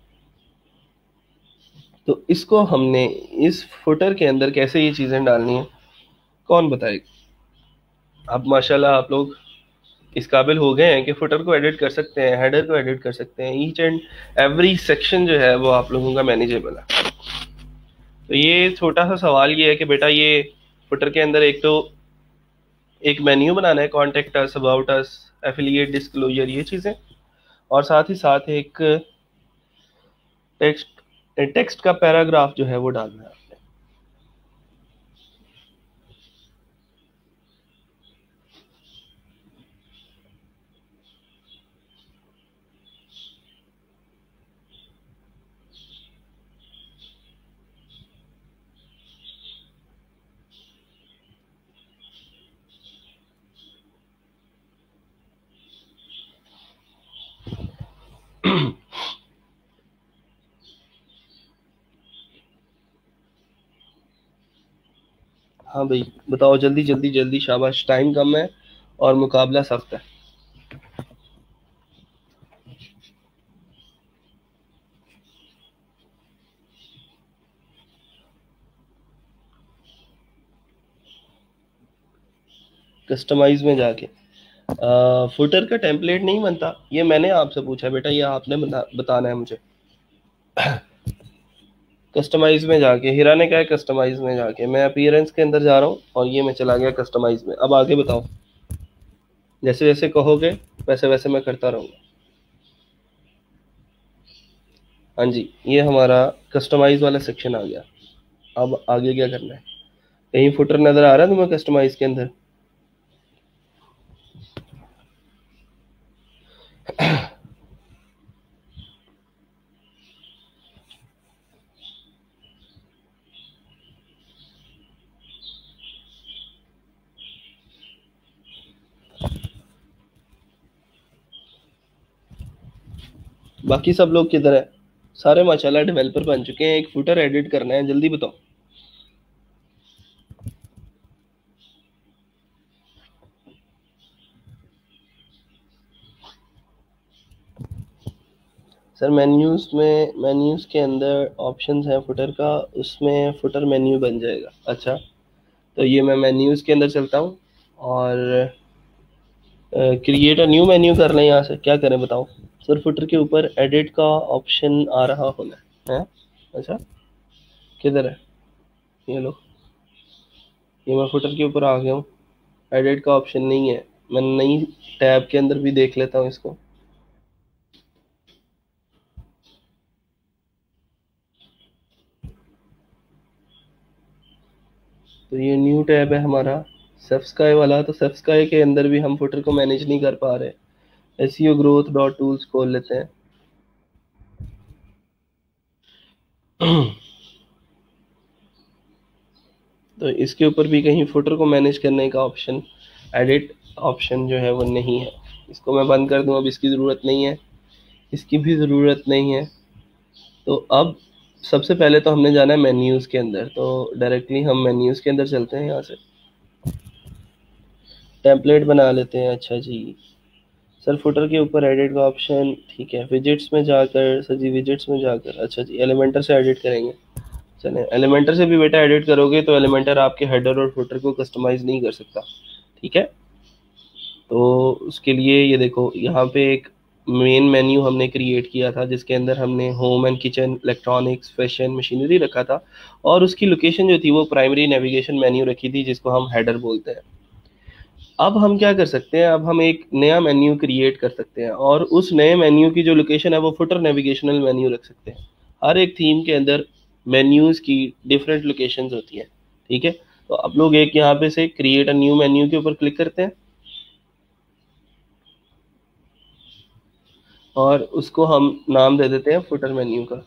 तो इसको हमने इस फुटर के अंदर कैसे ये चीज़ें डालनी है कौन बताएगा। अब माशाल्लाह आप लोग इस काबिल हो गए हैं कि फुटर को एडिट कर सकते हैं, हेडर को एडिट कर सकते हैं, ईच एंड एवरी सेक्शन जो है वो आप लोगों का मैनेजेबल है। तो ये छोटा सा सवाल ये है कि बेटा ये फुटर के अंदर एक तो एक मेन्यू बनाना है, contact us, about us, affiliate, disclosure, ये चीज़ें, और साथ ही साथ एक टेक्स्ट टेक्स्ट का पैराग्राफ जो है वो डालना है। हाँ भाई बताओ, जल्दी जल्दी जल्दी, शाबाश, टाइम कम है और मुकाबला सख्त है। कस्टमाइज में जाके फुटर का टेम्पलेट नहीं बनता, ये मैंने आपसे पूछा बेटा, ये आपने बताना है मुझे। कस्टमाइज में जाके, हीरा ने कहा है कस्टमाइज में जाके, मैं अपीयरेंस के अंदर जा रहा हूँ और ये मैं चला गया कस्टमाइज में। अब आगे बताओ, जैसे जैसे कहोगे वैसे वैसे मैं करता रहूँगा। हाँ जी, ये हमारा कस्टमाइज वाला सेक्शन आ गया। अब आगे क्या करना है, कहीं फुटर नज़र आ रहा है तुम्हें कस्टमाइज के अंदर? बाकी सब लोग किधर है? सारे माशाल्लाह डेवलपर बन चुके हैं। एक फुटर एडिट करना है, जल्दी बताओ। सर मेन्यूज़ के अंदर ऑप्शंस हैं फुटर का, उसमें फुटर मेन्यू बन जाएगा। अच्छा, तो ये मैं मेन्यूज़ के अंदर चलता हूँ और क्रिएट अ न्यू मेन्यू कर लें। यहाँ से क्या करें बताओ सर? फुटर के ऊपर एडिट का ऑप्शन आ रहा होना है। अच्छा, किधर है? ये लो, ये मैं फुटर के ऊपर आ गया हूँ। एडिट का ऑप्शन नहीं है। मैं नई टैब के अंदर भी देख लेता हूँ इसको। तो ये न्यू टैब है हमारा सब्सक्राइब वाला। तो सब्सक्राइब के अंदर भी हम फुटर को मैनेज नहीं कर पा रहे। एसईओ ग्रोथ डॉट टूल्स खोल लेते हैं। तो इसके ऊपर भी कहीं फुटर को मैनेज करने का ऑप्शन, एडिट ऑप्शन जो है वो नहीं है। इसको मैं बंद कर दूं, अब इसकी ज़रूरत नहीं है, इसकी भी ज़रूरत नहीं है। तो अब सबसे पहले तो हमने जाना है मेन्यूज़ के अंदर। तो डायरेक्टली हम मेन्यूज़ के अंदर चलते हैं। यहाँ से टेम्पलेट बना लेते हैं। अच्छा जी, सर फुटर के ऊपर एडिट का ऑप्शन, ठीक है। विजिट्स में जाकर, सर जी विजिट्स में जाकर, अच्छा जी एलिमेंटर से एडिट करेंगे। चलें, एलिमेंटर से भी बेटा एडिट करोगे तो एलिमेंटर आपके हेडर और फुटर को कस्टमाइज़ नहीं कर सकता, ठीक है। तो उसके लिए ये देखो, यहाँ पे एक मेन मेन्यू हमने क्रिएट किया था जिसके अंदर हमने home and kitchen, electronics, fashion, machinery रखा था और उसकी लोकेशन जो थी वो प्राइमरी नेविगेशन मेन्यू रखी थी जिसको हम हेडर बोलते हैं। अब हम क्या कर सकते हैं? अब हम एक नया मेन्यू क्रिएट कर सकते हैं और उस नए मेन्यू की जो लोकेशन है वो फुटर नेविगेशनल मेन्यू रख सकते हैं। हर एक थीम के अंदर मेन्यूज़ की डिफरेंट लोकेशंस होती हैं, ठीक है। तो आप लोग एक यहाँ पे से क्रिएट अ न्यू मेन्यू के ऊपर क्लिक करते हैं और उसको हम नाम दे देते हैं फुटर मेन्यू का।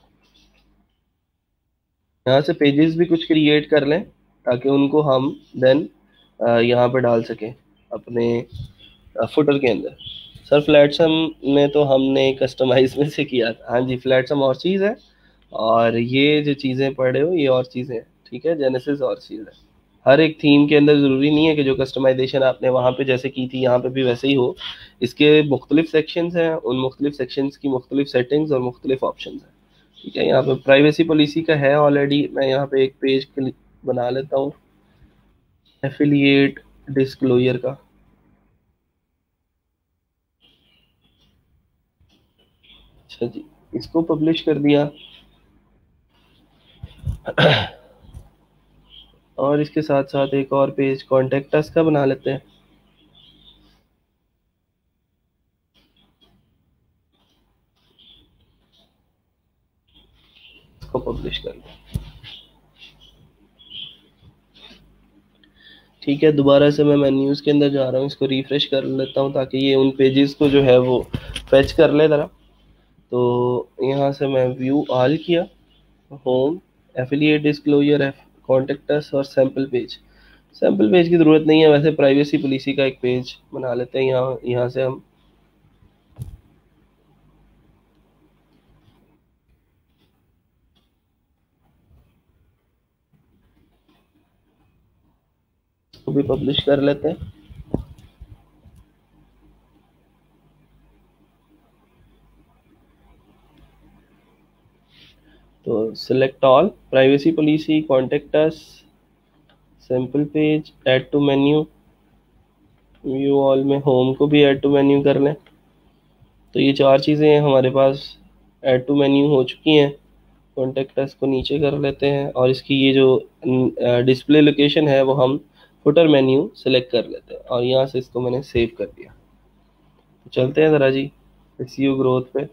यहाँ से पेजेस भी कुछ क्रिएट कर लें ताकि उनको हम देन यहाँ पर डाल सकें अपने फुटर के अंदर। सर फ्लैटसम में तो हमने कस्टमाइज में से किया था। हाँ जी, फ्लैटसम और चीज़ है और ये जो चीज़ें पढ़ रहे हो ये और चीज़ें हैं, ठीक है। जेनेसिस और चीज़ है। हर एक थीम के अंदर ज़रूरी नहीं है कि जो कस्टमाइजेशन आपने वहाँ पे जैसे की थी यहाँ पे भी वैसे ही हो। इसके मुख्तलिफ सेक्शंस हैं, उन मुख्तलिफ सेक्शंस की मुख्तलिफ सेटिंग्स और मुख्तलिफ ऑप्शन हैं, ठीक है। यहाँ पे प्राइवेसी पॉलिसी का है ऑलरेडी। मैं यहाँ पे एक पेज बना लेता हूँ एफिलिएट डिस्क्लोजर का। अच्छा जी, इसको पब्लिश कर दिया। और इसके साथ साथ एक और पेज कॉन्टेक्ट अस का बना लेते हैं। इसको पब्लिश कर लें, ठीक है। दोबारा से मैं मेन्यूज़ के अंदर जा रहा हूँ, इसको रिफ्रेश कर लेता हूँ ताकि ये उन पेजेस को जो है वो फेच कर ले ज़रा। तो यहाँ से मैं व्यू ऑल किया, home, affiliate disclosure, contact us और सैम्पल पेज। सैम्पल पेज की ज़रूरत नहीं है, वैसे प्राइवेसी पॉलिसी का एक पेज बना लेते हैं। यहाँ से हम इसको भी पब्लिश कर लेते हैं। तो select all, privacy policy, contact us, sample page, add to menu, view all में होम को भी ऐड टू मेन्यू कर लें। तो ये चार चीज़ें हमारे पास ऐड टू मेन्यू हो चुकी हैं। कॉन्टेक्ट अस को नीचे कर लेते हैं और इसकी ये जो डिस्प्ले लोकेशन है वो हम फुटर मेन्यू सेलेक्ट कर लेते हैं और यहाँ से इसको मैंने सेव कर दिया। तो चलते हैं ज़रा जी एसईओ ग्रोथ पे।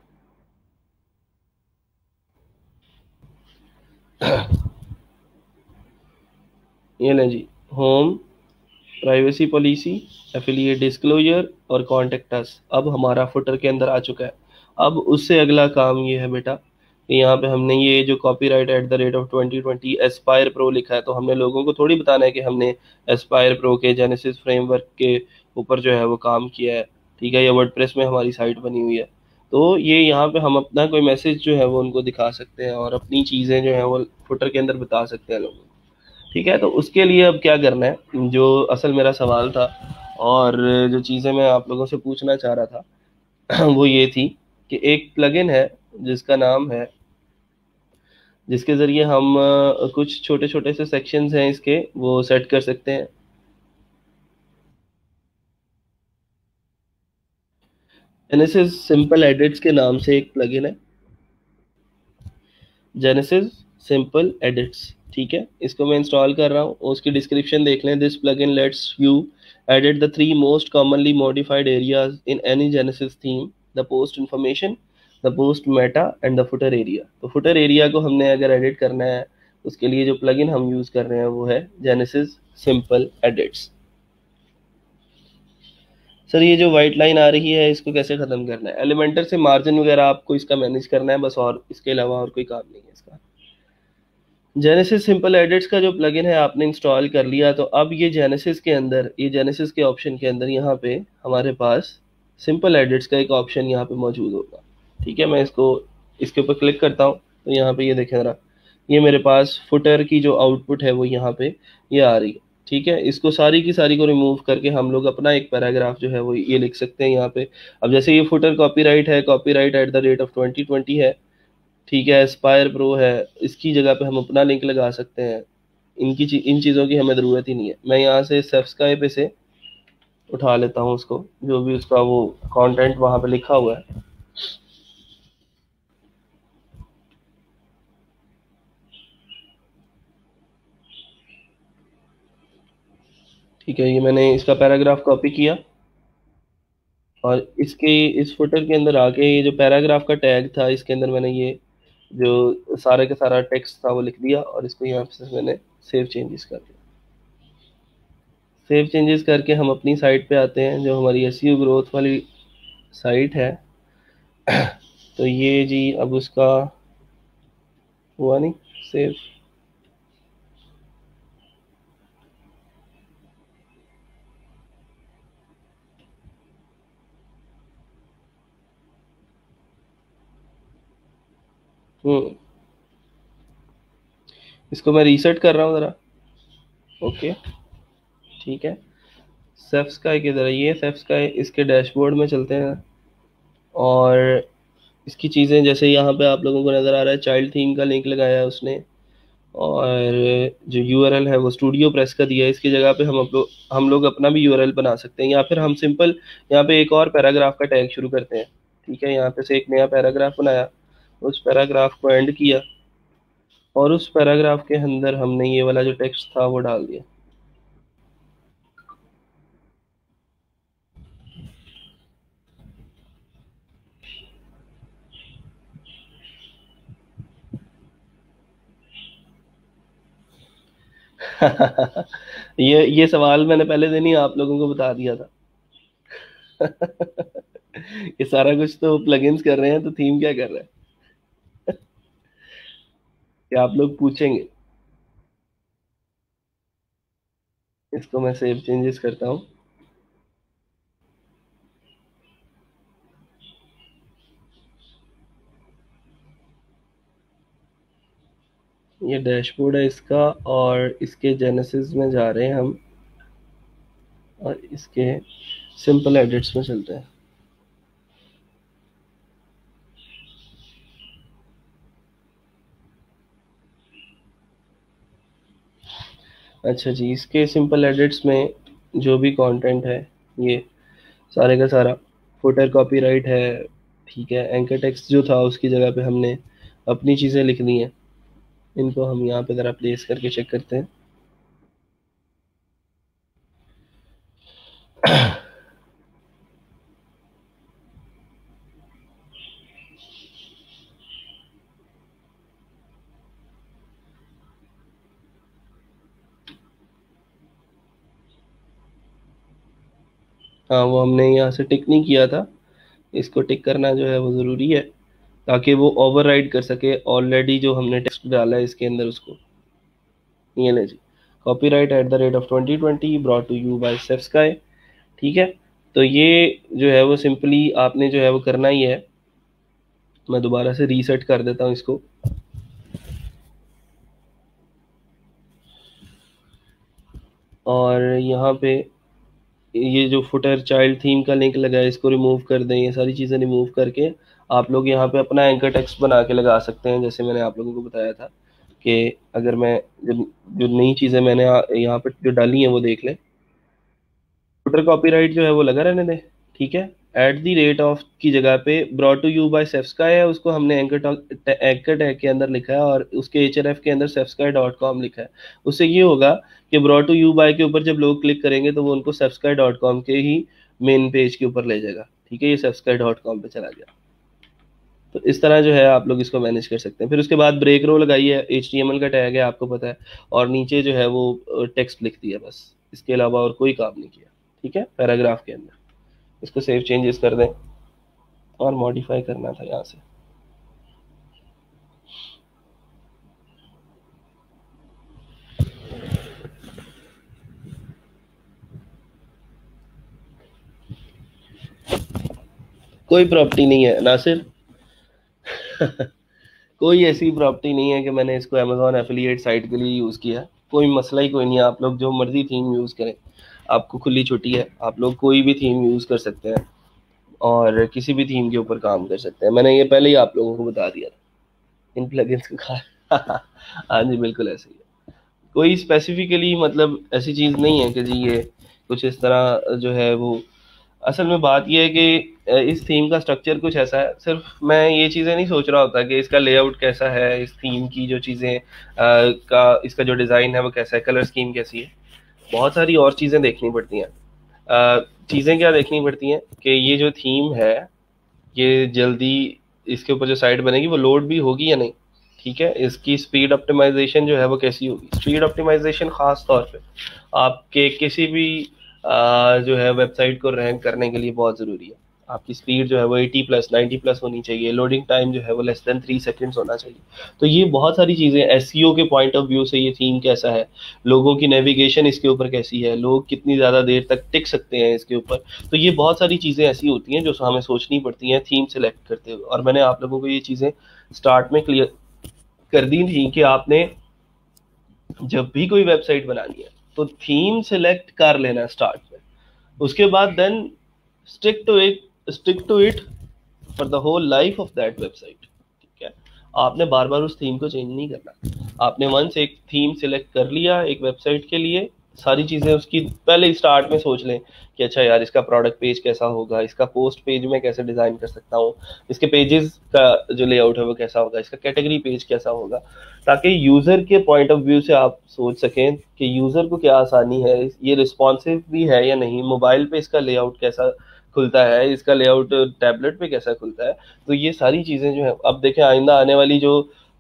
ये लें जी, home, privacy policy, affiliate disclosure और कॉन्टेक्ट अस अब हमारा फुटर के अंदर आ चुका है। अब उससे अगला काम ये है बेटा कि यहाँ पे हमने ये जो कॉपीराइट @ 2020 एस्पायर प्रो लिखा है, तो हमने लोगों को थोड़ी बताना है कि हमने एस्पायर प्रो के जेनेसिस फ्रेमवर्क के ऊपर जो है वो काम किया है, ठीक है। या वर्डप्रेस में हमारी साइट बनी हुई है। तो ये यहाँ पे हम अपना कोई मैसेज जो है वो उनको दिखा सकते हैं और अपनी चीज़ें जो है वो फुटर के अंदर बता सकते हैं लोगों को। ठीक है, तो उसके लिए अब क्या करना है, जो असल मेरा सवाल था और जो चीज़ें मैं आप लोगों से पूछना चाह रहा था वो ये थी कि एक प्लगइन है जिसका नाम है, जिसके ज़रिए हम कुछ छोटे छोटे से सेक्शंस हैं इसके वो सेट कर सकते हैं। जेनेसिस सिंपल एडिट्स के नाम से एक प्लगइन है, जेनेसिस सिंपल एडिट्स। ठीक है, इसको मैं इंस्टॉल कर रहा हूँ, उसकी डिस्क्रिप्शन देख लें। This plugin lets you edit the 3 most commonly modified areas in any Genesis theme, the post information, the post meta and the footer area. तो फुटर एरिया को हमने अगर एडिट करना है, उसके लिए जो प्लगइन हम यूज़ कर रहे हैं वो है जेनेसिस सिंपल एडिट्स। सर ये जो वाइट लाइन आ रही है इसको कैसे ख़त्म करना है? एलिमेंटर से मार्जिन वगैरह आपको इसका मैनेज करना है बस, और इसके अलावा और कोई काम नहीं है इसका। जेनेसिस सिंपल एडिट्स का जो प्लगइन है आपने इंस्टॉल कर लिया, तो अब ये जेनेसिस के अंदर, ये जेनेसिस के ऑप्शन के अंदर यहाँ पे हमारे पास सिंपल एडिट्स का एक ऑप्शन यहाँ पे मौजूद होगा। ठीक है, मैं इसको इसके ऊपर क्लिक करता हूँ तो यहाँ पे ये देखें ज़रा, ये मेरे पास फुटर की जो आउटपुट है वो यहाँ पे ये आ रही है। ठीक है, इसको सारी की सारी को रिमूव करके हम लोग अपना एक पैराग्राफ जो है वो ये लिख सकते हैं यहाँ पे। अब जैसे ये फुटर कॉपीराइट है, copyright at the rate of 2020 है। ठीक है, एस्पायर प्रो है, इसकी जगह पे हम अपना लिंक लगा सकते हैं। इन चीज़ों की हमें ज़रूरत ही नहीं है। मैं यहाँ से सब्सक्राइब पे से उठा लेता हूँ उसको, जो भी उसका वो कंटेंट वहाँ पे लिखा हुआ है। ठीक है, ये मैंने इसका पैराग्राफ कॉपी किया और इसके इस फुटर के अंदर आके ये जो पैराग्राफ का टैग था इसके अंदर मैंने ये जो सारे का सारा टेक्स्ट था वो लिख दिया और इसको यहाँ से मैंने सेव चेंजेस कर दिया। सेव चेंजेस करके हम अपनी साइट पे आते हैं, जो हमारी एसईओ ग्रोथ वाली साइट है। तो ये जी अब उसका हुआ नहीं सेव। इसको मैं रीसेट कर रहा हूँ ज़रा। ओके, ठीक है। सेफ्स्काई किधर है? ये सेफ्स्काई, इसके डैशबोर्ड में चलते हैं और इसकी चीज़ें जैसे यहाँ पे आप लोगों को नज़र आ रहा है, चाइल्ड थीम का लिंक लगाया है उसने और जो यूआरएल है वो स्टूडियो प्रेस का दिया है। इसकी जगह पे हम लोग अपना भी यूआरएल बना सकते हैं, या फिर हम सिंपल यहाँ पे एक और पैराग्राफ का टैग शुरू करते हैं। ठीक है, यहाँ पे से एक नया पैराग्राफ बनाया, उस पैराग्राफ को एंड किया और उस पैराग्राफ के अंदर हमने ये वाला जो टेक्स्ट था वो डाल दिया। ये सवाल मैंने पहले दिन ही आप लोगों को बता दिया था। ये सारा कुछ तो प्लगइन्स कर रहे हैं, तो थीम क्या कर रहा है कि आप लोग पूछेंगे। इसको मैं सेव चेंजेस करता हूँ। ये डैशबोर्ड है इसका और इसके जेनेसिस में जा रहे हैं हम और इसके सिंपल एडिट्स में चलते हैं। अच्छा जी, इसके सिंपल एडिट्स में जो भी कंटेंट है ये सारे का सारा फुटर कॉपीराइट है। ठीक है, एंकर टेक्स्ट जो था उसकी जगह पे हमने अपनी चीज़ें लिख दी हैं। इनको हम यहाँ पे ज़रा प्लेस करके चेक करते हैं। हाँ, वो हमने यहाँ से टिक नहीं किया था, इसको टिक करना जो है वो ज़रूरी है ताकि वो ओवरराइड कर सके ऑलरेडी जो हमने टेक्स्ट डाला है इसके अंदर उसको। ये ले जी, copyright at the rate of 2020 brought to you by Safesky. ठीक है, तो ये जो है वो सिंपली आपने जो है वो करना ही है मैं दोबारा से रीसेट कर देता हूँ इसको। और यहाँ पे ये जो फुटर चाइल्ड थीम का लिंक लगा है इसको रिमूव कर दें। ये सारी चीज़ें रिमूव करके आप लोग यहाँ पे अपना एंकर टेक्स्ट बना के लगा सकते हैं, जैसे मैंने आप लोगों को बताया था कि अगर मैं जब जो नई चीज़ें मैंने यहाँ पे जो डाली हैं वो देख लें। फुटर कॉपीराइट जो है वो लगा रहने दें, ठीक है। एट द रेट ऑफ की जगह पे brought to you by Safesky है, उसको हमने एंकर टैग के अंदर लिखा है और उसके एचआरएफ के अंदर सेफ्स्काई.com लिखा है। उससे ये होगा कि ब्रॉट टू यू बाय के ऊपर जब लोग क्लिक करेंगे तो वो उनको सेफ्स्काई.com के ही मेन पेज के ऊपर ले जाएगा, ठीक है। ये सेफ्स्काई.com पे चला गया। तो इस तरह जो है आप लोग इसको मैनेज कर सकते हैं। फिर उसके बाद ब्रेक रो लगाई है, HTML का टैग है आपको पता है, और नीचे जो है वो टेक्स्ट लिख दिया बस, इसके अलावा और कोई काम नहीं किया, ठीक है, पैराग्राफ के अंदर। इसको सेव चेंजेस कर दें और मॉडिफाई करना था यहाँ से। कोई प्रॉपर्टी नहीं है नासिर कोई ऐसी प्रॉपर्टी नहीं है कि मैंने इसको अमेजोन एफिलिएट साइट के लिए यूज़ किया है। कोई मसला ही कोई नहीं है, आप लोग जो मर्जी थीम यूज़ करें, आपको खुली छुट्टी है, आप लोग कोई भी थीम यूज़ कर सकते हैं और किसी भी थीम के ऊपर काम कर सकते हैं। मैंने ये पहले ही आप लोगों को बता दिया था इन प्लगइन्स का हाँ जी बिल्कुल ऐसे ही है। कोई स्पेसिफिकली मतलब ऐसी चीज़ नहीं है कि जी ये कुछ इस तरह जो है वो। असल में बात ये है कि इस थीम का स्ट्रक्चर कुछ ऐसा है, सिर्फ मैं ये चीज़ें नहीं सोच रहा होता कि इसका लेआउट कैसा है, इस थीम की जो चीज़ें का इसका जो डिज़ाइन है वो कैसा है, कलर स्कीम कैसी है, बहुत सारी और चीज़ें देखनी पड़ती हैं। चीज़ें क्या देखनी पड़ती हैं कि ये जो थीम है ये जल्दी इसके ऊपर जो साइट बनेगी वो लोड भी होगी या नहीं, ठीक है। इसकी स्पीड ऑप्टिमाइजेशन जो है वो कैसी होगी। स्पीड ऑप्टिमाइजेशन खास तौर पे आपके किसी भी जो है वेबसाइट को रैंक करने के लिए बहुत ज़रूरी है। आपकी स्पीड जो है वो 80 प्लस 90 प्लस होनी चाहिए, लोडिंग टाइम जो है वो लेस देन 3 सेकेंड्स होना चाहिए। तो ये बहुत सारी चीज़ें एसईओ के पॉइंट ऑफ व्यू से ये थीम कैसा है, लोगों की नेविगेशन इसके ऊपर कैसी है, लोग कितनी ज़्यादा देर तक टिक सकते हैं इसके ऊपर। तो ये बहुत सारी चीज़ें ऐसी होती हैं जो हमें सोचनी पड़ती हैं थीम सेलेक्ट करते हुए, और मैंने आप लोगों को ये चीज़ें स्टार्ट में क्लियर कर दी थी कि आपने जब भी कोई वेबसाइट बनानी है तो थीम सेलेक्ट कर लेना स्टार्ट में, उसके बाद then stick to it for the whole life of that website, ठीक है। आपने बार बार उस थीम को चेंज नहीं करना। आपने वंस एक थीम सिलेक्ट कर लिया एक वेबसाइट के लिए, सारी चीज़ें उसकी पहले ही स्टार्ट में सोच लें कि अच्छा यार इसका प्रोडक्ट पेज कैसा होगा, इसका पोस्ट पेज में कैसे डिज़ाइन कर सकता हूँ, इसके पेजेस का जो लेआउट है वो कैसा होगा, इसका कैटेगरी पेज कैसा होगा, ताकि यूज़र के पॉइंट ऑफ व्यू से आप सोच सकें कि यूज़र को क्या आसानी है, ये रिस्पॉन्सिव भी है या नहीं, मोबाइल पे इसका लेआउट कैसा खुलता है, इसका लेआउट टैबलेट पे कैसा खुलता है। तो ये सारी चीज़ें जो है अब देखें आइंदा आने वाली जो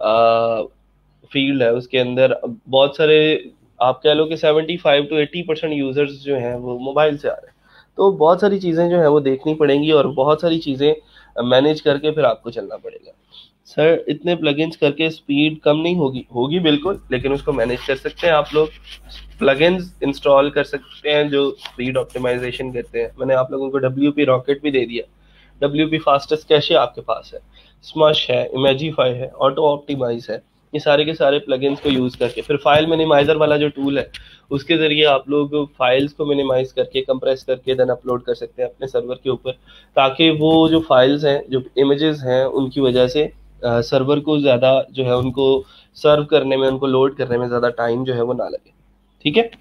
फील्ड है उसके अंदर बहुत सारे आप कह लो कि 75 to 80% यूजर्स जो हैं वो मोबाइल से आ रहे हैं। तो बहुत सारी चीज़ें जो है वो देखनी पड़ेंगी और बहुत सारी चीज़ें मैनेज करके फिर आपको चलना पड़ेगा। सर इतने प्लगइन्स करके स्पीड कम नहीं होगी? होगी बिल्कुल, लेकिन उसको मैनेज कर सकते हैं आप लोग। प्लगइन्स इंस्टॉल कर सकते हैं जो स्पीड ऑप्टिमाइजेशन करते हैं। मैंने आप लोगों को WP रॉकेट भी दे दिया, WP फास्टेस्ट कैशे आपके पास है, स्मश है, इमेजिफाई है, ऑटो ऑप्टिमाइज है। ये सारे के सारे प्लगइन्स को यूज़ करके फिर फाइल मिनिमाइजर वाला जो टूल है उसके ज़रिए आप लोग फाइल्स को मिनिमाइज करके कंप्रेस करके देन अपलोड कर सकते हैं अपने सर्वर के ऊपर, ताकि वो जो फाइल्स हैं जो इमेजेस हैं उनकी वजह से सर्वर को ज़्यादा जो है उनको सर्व करने में, उनको लोड करने में ज़्यादा टाइम जो है वो ना लगे, ठीक है।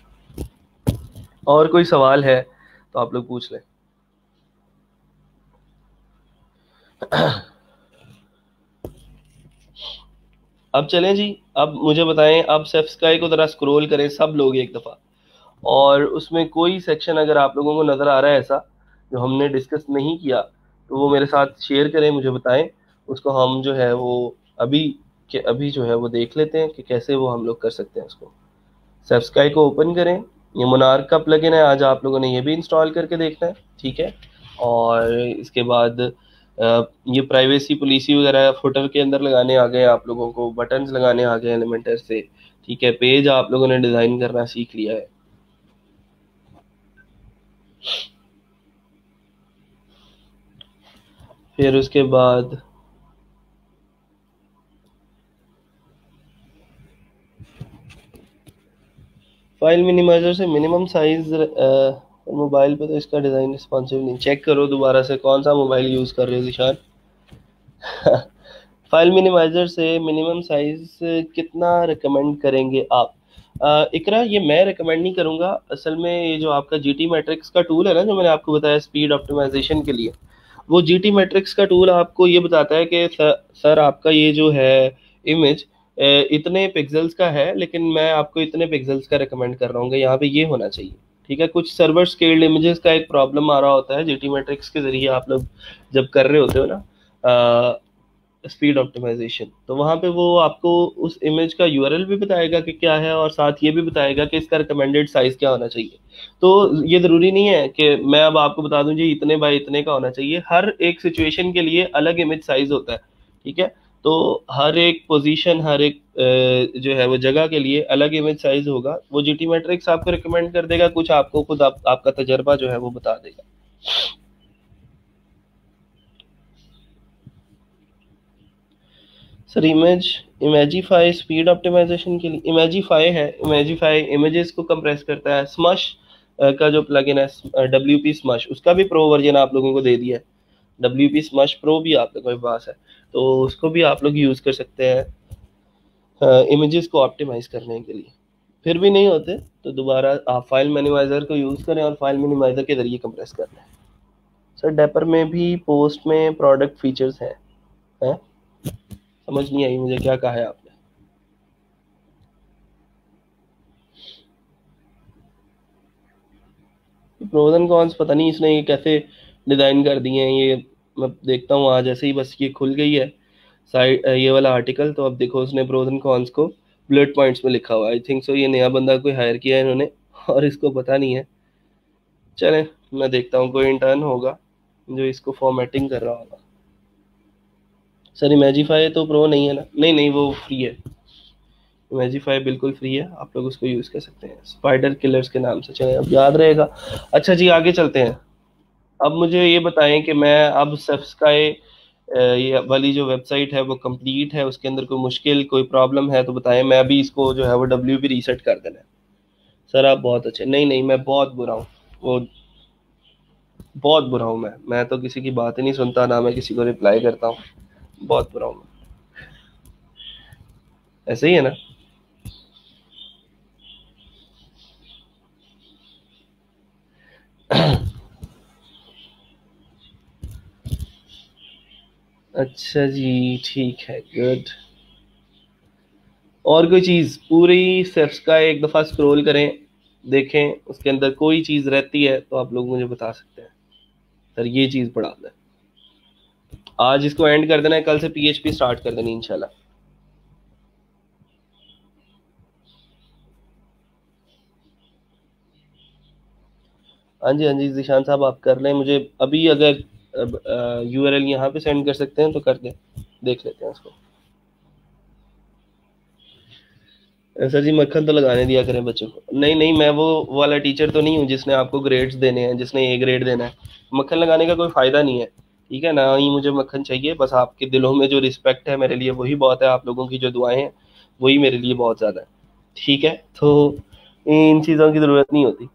और कोई सवाल है तो आप लोग पूछ लें। अब चलें जी, अब मुझे बताएं, अब सब्सक्राइब को ज़रा स्क्रॉल करें सब लोग एक दफ़ा, और उसमें कोई सेक्शन अगर आप लोगों को नज़र आ रहा है ऐसा जो हमने डिस्कस नहीं किया तो वो मेरे साथ शेयर करें, मुझे बताएं। उसको हम जो है वो अभी के अभी जो है वो देख लेते हैं कि कैसे वो हम लोग कर सकते हैं उसको। सब्सक्राइब को ओपन करें, ये मोनार्क का प्लगइन है, आज आप लोगों ने ये भी इंस्टॉल करके देखना है, ठीक है। और इसके बाद ये प्राइवेसी पॉलिसी वगैरह फुटर के अंदर लगाने आ गए, आप लोगों को बटन्स लगाने आ गए एलिमेंटर से, ठीक है। पेज आप लोगों ने डिज़ाइन करना सीख लिया है। फिर उसके बाद फाइल मिनिमाइजर से मिनिमम साइज मोबाइल पे तो इसका डिज़ाइन रिस्पॉन्सिव नहीं। चेक करो दोबारा से कौन सा मोबाइल यूज़ कर रहे हो निशान। फाइल मिनिमाइजर से मिनिमम साइज कितना रिकमेंड करेंगे आप? इकरा, ये मैं रिकमेंड नहीं करूँगा। असल में ये जो आपका जी टी मैट्रिक्स का टूल है ना, जो मैंने आपको बताया स्पीड ऑप्टिमाइजेशन के लिए, वो जी टी मैट्रिक्स का टूल आपको ये बताता है कि सर आपका ये जो है इमेज इतने पिक्सल्स का है, लेकिन मैं आपको इतने पिक्सल्स का रिकमेंड कर रहा हूँ, यहाँ पे ये होना चाहिए। ठीक है, कुछ सर्वर स्केल्ड इमेजेस का एक प्रॉब्लम आ रहा होता है, जीटी मैट्रिक्स के जरिए आप लोग जब कर रहे होते हो ना स्पीड ऑप्टिमाइजेशन, तो वहाँ पे वो आपको उस इमेज का यूआरएल भी बताएगा कि क्या है, और साथ ये भी बताएगा कि इसका रिकमेंडेड साइज क्या होना चाहिए। तो ये ज़रूरी नहीं है कि मैं अब आपको बता दूं जी इतने बाय इतने का होना चाहिए। हर एक सिचुएशन के लिए अलग इमेज साइज होता है। ठीक है, तो हर एक पोजीशन, हर एक जो है वो जगह के लिए अलग इमेज साइज होगा। वो जीटी मैट्रिक्स आपको रिकमेंड कर देगा, कुछ आपको खुद आपका तजर्बा जो है वो बता देगा। सर इमेजिफाई स्पीड ऑप्टिमाइजेशन के लिए इमेजिफाई है। इमेजिफाई इमेजेस को कंप्रेस करता है। स्मश का जो प्लगइन है डब्ल्यू पी स्मश, उसका भी प्रो वर्जन आप लोगों को दे दिया है। डब्ल्यू पी स्मश प्रो भी आप लोगों के पास है, तो उसको भी आप लोग यूज़ कर सकते हैं इमेजेस को ऑप्टिमाइज करने के लिए। फिर भी नहीं होते तो दोबारा आप फाइल मिनिमाइजर को यूज़ करें और फाइल मिनिमाइजर के जरिए कंप्रेस कर लें। सर डेपर में भी पोस्ट में प्रोडक्ट फीचर्स हैं? समझ नहीं आई मुझे, क्या कहा है आपने? प्रोज एंड कॉन्स पता नहीं इसने ये कैसे डिज़ाइन कर दिए हैं। ये मैं देखता हूँ आज ऐसे ही बस ये खुल गई है साइड ये वाला आर्टिकल, तो अब देखो उसने प्रोज एंड कॉन्स को बुलेट पॉइंट्स में लिखा हुआ है। आई थिंक सो ये नया बंदा कोई हायर किया है इन्होंने और इसको पता नहीं है। चले मैं देखता हूँ, कोई इंटर्न होगा जो इसको फॉर्मेटिंग कर रहा होगा। सर इमेजिफाई तो प्रो नहीं है ना? नहीं नहीं, वो फ्री है। इमेजिफाई बिल्कुल फ्री है, आप लोग उसको यूज़ कर सकते हैं स्पाइडर किलर्स के नाम से। चले अब याद रहेगा। अच्छा जी आगे चलते हैं। अब मुझे ये बताएं कि मैं अब सब्सक्राई ये वाली जो वेबसाइट है वो कंप्लीट है, उसके अंदर कोई मुश्किल कोई प्रॉब्लम है तो बताएं। मैं अभी इसको जो है वो डब्ल्यू पी रीसेट कर देना है। सर आप बहुत अच्छे। नहीं नहीं, मैं बहुत बुरा हूँ। वो बहुत बुरा हूँ मैं तो किसी की बात ही नहीं सुनता, ना मैं किसी को रिप्लाई करता हूँ। बहुत बुरा हूँ मैं। ऐसे ही है ना? अच्छा जी ठीक है, गुड। और कोई चीज़ पूरी सेप्स का एक दफ़ा स्क्रॉल करें, देखें उसके अंदर कोई चीज़ रहती है तो आप लोग मुझे बता सकते हैं सर ये चीज़ पढ़ाना है। आज इसको एंड कर देना है, कल से पीएचपी स्टार्ट कर देनी इंशाल्लाह। हाँ जी हाँ जी जिशान साहब आप कर लें, मुझे अभी अगर यूआरएल यहाँ पे सेंड कर सकते हैं तो कर दें, देख लेते हैं उसको। सर जी मक्खन तो लगाने दिया करें बच्चों को। नहीं नहीं, मैं वो वाला टीचर तो नहीं हूँ जिसने आपको ग्रेड्स देने हैं, जिसने ए ग्रेड देना है। मक्खन लगाने का कोई फ़ायदा नहीं है। ठीक है ना, ही मुझे मक्खन चाहिए, बस आपके दिलों में जो रिस्पेक्ट है मेरे लिए वही बहुत है, आप लोगों की जो दुआएं हैं वही मेरे लिए बहुत ज़्यादा है। ठीक है, तो इन चीज़ों की ज़रूरत नहीं होती।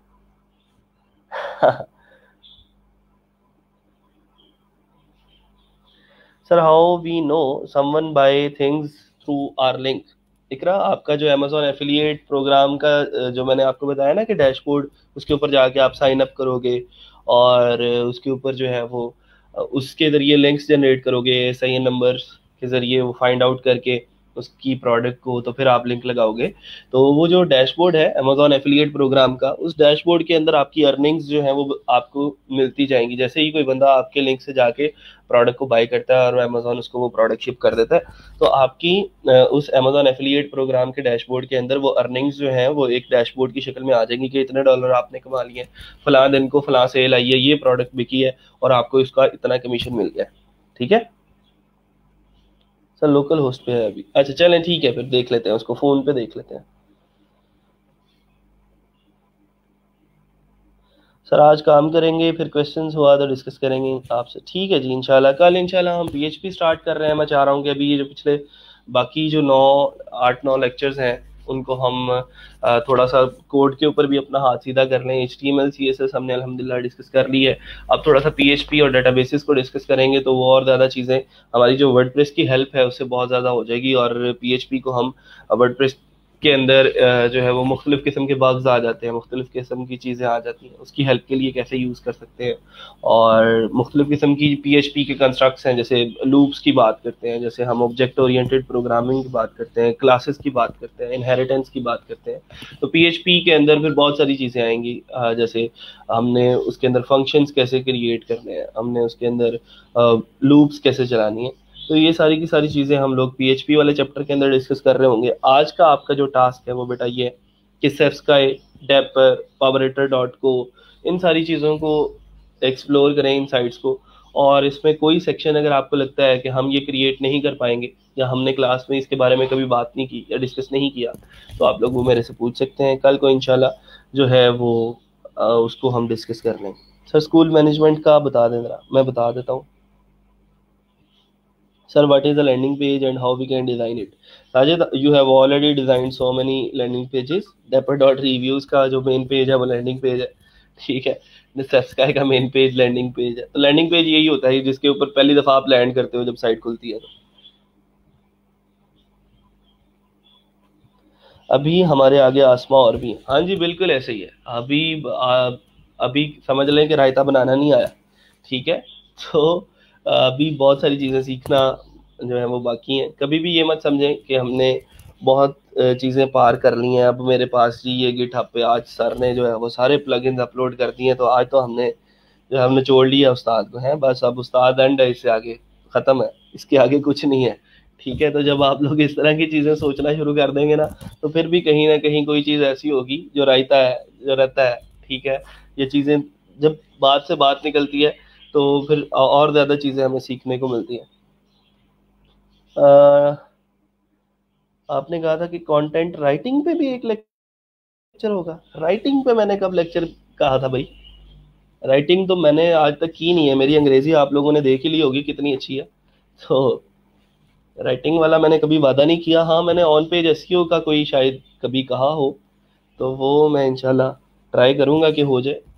Sir how we know someone buy things through our link? Iqra, आपका जो अमेजोन एफिलिएट प्रोग्राम का जो मैंने आपको बताया ना कि डैशबोर्ड, उसके ऊपर जाके आप साइन अप करोगे और उसके ऊपर जो है वो उसके ज़रिए लिंक्स जनरेट करोगे सही नंबर के ज़रिए वो फाइंड आउट करके उसकी प्रोडक्ट को, तो फिर आप लिंक लगाओगे। तो वो जो डैशबोर्ड है अमेजोन एफिलिएट प्रोग्राम का, उस डैशबोर्ड के अंदर आपकी अर्निंग्स जो है वो आपको मिलती जाएंगी। जैसे ही कोई बंदा आपके लिंक से जाके प्रोडक्ट को बाय करता है और अमेजोन उसको वो प्रोडक्ट शिप कर देता है, तो आपकी उस अमेजोन एफिलिएट प्रोग्राम के डैशबोर्ड के अंदर वो अर्निंग्स जो है वो एक डैशबोर्ड की शक्ल में आ जाएंगी कि इतने डॉलर आपने कमा लिए, फलां दिन को फलां सेल आई है, ये प्रोडक्ट बिकी है और आपको इसका इतना कमीशन मिल गया। ठीक है सर, लोकल होस्ट पे है अभी। अच्छा चलें ठीक है, फिर देख लेते हैं उसको, फ़ोन पे देख लेते हैं। सर आज काम करेंगे, फिर क्वेश्चंस हुआ तो डिस्कस करेंगे आपसे। ठीक है जी, इंशाल्लाह कल इंशाल्लाह हम पीएचपी स्टार्ट कर रहे हैं। मैं चाह रहा हूँ कि अभी ये जो पिछले बाकी जो 9 8 9 लेक्चर्स हैं उनको हम थोड़ा सा कोड के ऊपर भी अपना हाथ सीधा कर लें। HTML CSS हमने अल्हम्दुलिल्लाह डिस्कस कर ली है, अब थोड़ा सा PHP और डेटाबेसेस को डिस्कस करेंगे तो वो और ज़्यादा चीज़ें हमारी जो वर्डप्रेस की हेल्प है उससे बहुत ज़्यादा हो जाएगी। और PHP को हम वर्डप्रेस के अंदर जो है वो मुख्तलिफ़ किस्म के बग्स आ जाते हैं, मुख्तलिफ़ किस्म की चीज़ें आ जाती हैं, उसकी हेल्प के लिए कैसे यूज़ कर सकते हैं। और मुख्तलिफ़ किस्म की PHP के कंस्ट्रक्ट्स हैं, जैसे लूप्स की बात करते हैं, जैसे हम ऑब्जेक्ट ओरिएंटेड प्रोग्रामिंग की बात करते हैं, क्लासेस की बात करते हैं, इनहेरिटेंस की बात करते हैं। तो PHP के अंदर फिर बहुत सारी चीज़ें आएंगी, जैसे हमने उसके अंदर फंक्शंस कैसे क्रिएट करने हैं, हमने उसके अंदर लूप्स कैसे चलानी है। तो ये सारी की सारी चीज़ें हम लोग PHP वाले चैप्टर के अंदर डिस्कस कर रहे होंगे। आज का आपका जो टास्क है वो बेटा ये है कि सेफ्स्काई, डेपर, पावरेटर.co, इन सारी चीज़ों को एक्सप्लोर करें, इन साइट्स को। और इसमें कोई सेक्शन अगर आपको लगता है कि हम ये क्रिएट नहीं कर पाएंगे या हमने क्लास में इसके बारे में कभी बात नहीं की या डिस्कस नहीं किया, तो आप लोग वो मेरे से पूछ सकते हैं। कल को इंशाल्लाह जो है वो उसको हम डिस्कस कर लेंगे। सर स्कूल मैनेजमेंट का बता दें ज़रा, मैं बता देता हूँ। Sir, what is the landing page and how we can design it? Rajat, you have already designed so many landing pages. Dapper.reviews का जो मेन पेज है वो लैंडिंग पेज है, ठीक है। Subscribe का मेन पेज लैंडिंग पेज है। तो लैंडिंग पेज यही होता है जिसके ऊपर पहली दफ़ा आप लैंड करते हो जब साइट खुलती है। तो अभी हमारे आगे आसमा और भी, हाँ जी बिल्कुल ऐसे ही है। अभी समझ लें कि रायता बनाना नहीं आया, ठीक है। तो अभी बहुत सारी चीज़ें सीखना जो है वो बाकी हैं। कभी भी ये मत समझें कि हमने बहुत चीज़ें पार कर ली हैं। अब मेरे पास जी ये गिटहब पे आज सर ने जो है वो सारे प्लगइन्स अपलोड कर दिए हैं, तो आज तो हमने जो हमने छोड़ लिया उस्ताद को, है बस अब उस्ताद एंड है, इससे आगे ख़त्म है, इसके आगे कुछ नहीं है, ठीक है। तो जब आप लोग इस तरह की चीज़ें सोचना शुरू कर देंगे ना, तो फिर भी कहीं ना कहीं कोई चीज़ ऐसी होगी जो रायता है, जो रहता है, ठीक है। ये चीज़ें जब बात से बात निकलती है तो फिर और ज़्यादा चीज़ें हमें सीखने को मिलती हैं। आपने कहा था कि कंटेंट राइटिंग पे भी एक लेक्चर होगा। राइटिंग पे मैंने कब लेक्चर कहा था भाई? राइटिंग तो मैंने आज तक की नहीं है। मेरी अंग्रेजी आप लोगों ने देख ही ली होगी कितनी अच्छी है, तो राइटिंग वाला मैंने कभी वादा नहीं किया। हाँ मैंने ऑन पेज एसईओ का कोई शायद कभी कहा हो, तो वो मैं इंशाल्लाह ट्राई करूंगा कि हो जाए।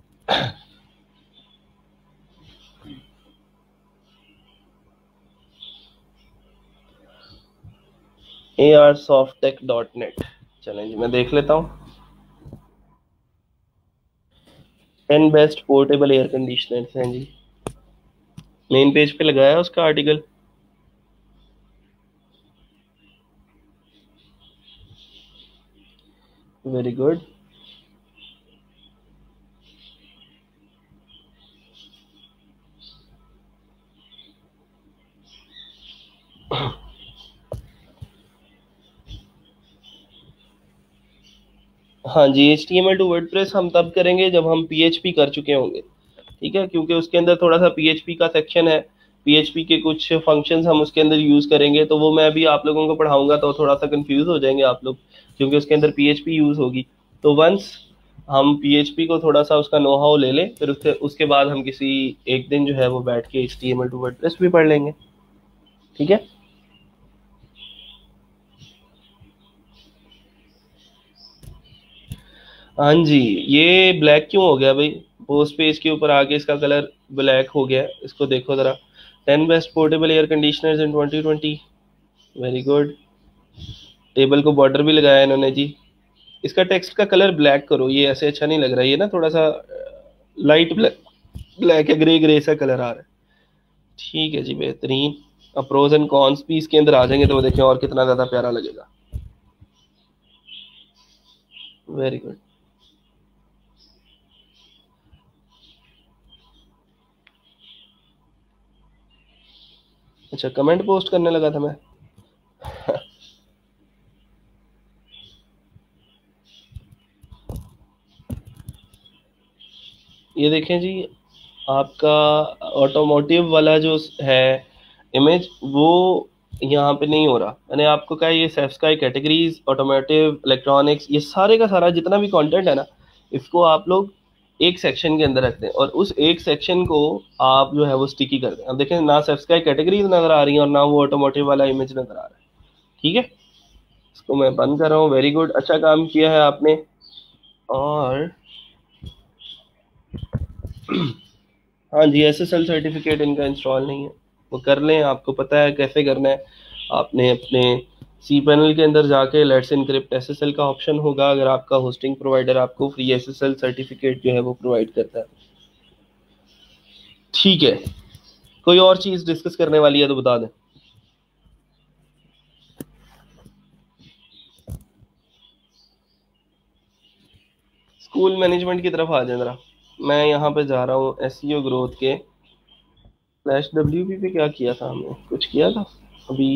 ARSoftTech.net, चलें जी मैं देख लेता हूँ। 10 बेस्ट पोर्टेबल एयर कंडीशनर्स हैं जी, मेन पेज पे लगाया है उसका आर्टिकल। Very good. हाँ जी, HTML टू वर्डप्रेस हम तब करेंगे जब हम PHP कर चुके होंगे, ठीक है, क्योंकि उसके अंदर थोड़ा सा PHP का सेक्शन है, PHP के कुछ फंक्शंस हम उसके अंदर यूज़ करेंगे। तो वो मैं अभी आप लोगों को पढ़ाऊंगा तो थोड़ा सा कंफ्यूज हो जाएंगे आप लोग, क्योंकि उसके अंदर PHP यूज़ होगी। तो वंस हम PHP को थोड़ा सा उसका नो हाउ ले लें, फिर उसके बाद हम किसी एक दिन जो है वो बैठ के HTML टू वर्डप्रेस भी पढ़ लेंगे, ठीक है। हाँ जी, ये ब्लैक क्यों हो गया भाई? पोस्ट पेज के ऊपर आके इसका कलर ब्लैक हो गया, इसको देखो ज़रा। 10 best portable air conditioners in 2020, very good. Table को बॉर्डर भी लगाया इन्होंने जी। इसका टेक्स्ट का कलर ब्लैक करो, ये ऐसे अच्छा नहीं लग रहा है, ये ना थोड़ा सा लाइट ब्लैक ब्लैक या ग्रे ग्रे सा कलर आ रहा है। ठीक है जी, बेहतरीन। अब प्रोज एंड कॉन्स भी इसके अंदर आ जाएंगे तो वो देखें और कितना ज़्यादा प्यारा लगेगा। Very good. अच्छा, कमेंट पोस्ट करने लगा था मैं। ये देखें जी, आपका ऑटोमोटिव वाला जो है इमेज, वो यहाँ पे नहीं हो रहा। मैंने आपको कहा ये सेफ्स्काई कैटेगरीज, ऑटोमोटिव, इलेक्ट्रॉनिक्स, ये सारे का सारा जितना भी कंटेंट है ना, इसको आप लोग एक सेक्शन के अंदर रख दें और उस एक सेक्शन को आप जो है वो स्टिकी कर दें। अब देखें ना सेफ्स्काई कैटेगरीज नजर आ रही है और ना वो ऑटोमोटिव वाला इमेज नजर आ रहा है, ठीक है। इसको मैं बंद कर रहा हूँ। वेरी गुड, अच्छा काम किया है आपने। और हाँ जी, SSL सर्टिफिकेट इनका इंस्टॉल नहीं है, वो कर लें, आपको पता है कैसे करना है। आपने अपने सी पैनल के अंदर जाके लेट्स इनक्रिप्ट SSL का ऑप्शन होगा, अगर आपका होस्टिंग प्रोवाइडर आपको फ्री SSL सर्टिफिकेट जो है वो प्रोवाइड करता है। ठीक है, कोई और चीज़ डिस्कस करने वाली है तो बता दें। स्कूल मैनेजमेंट की तरफ आ जाए ज़रा। मैं यहाँ पे जा रहा हूँ SEO ग्रोथ के /WP पे। क्या किया था हमने, कुछ किया था अभी?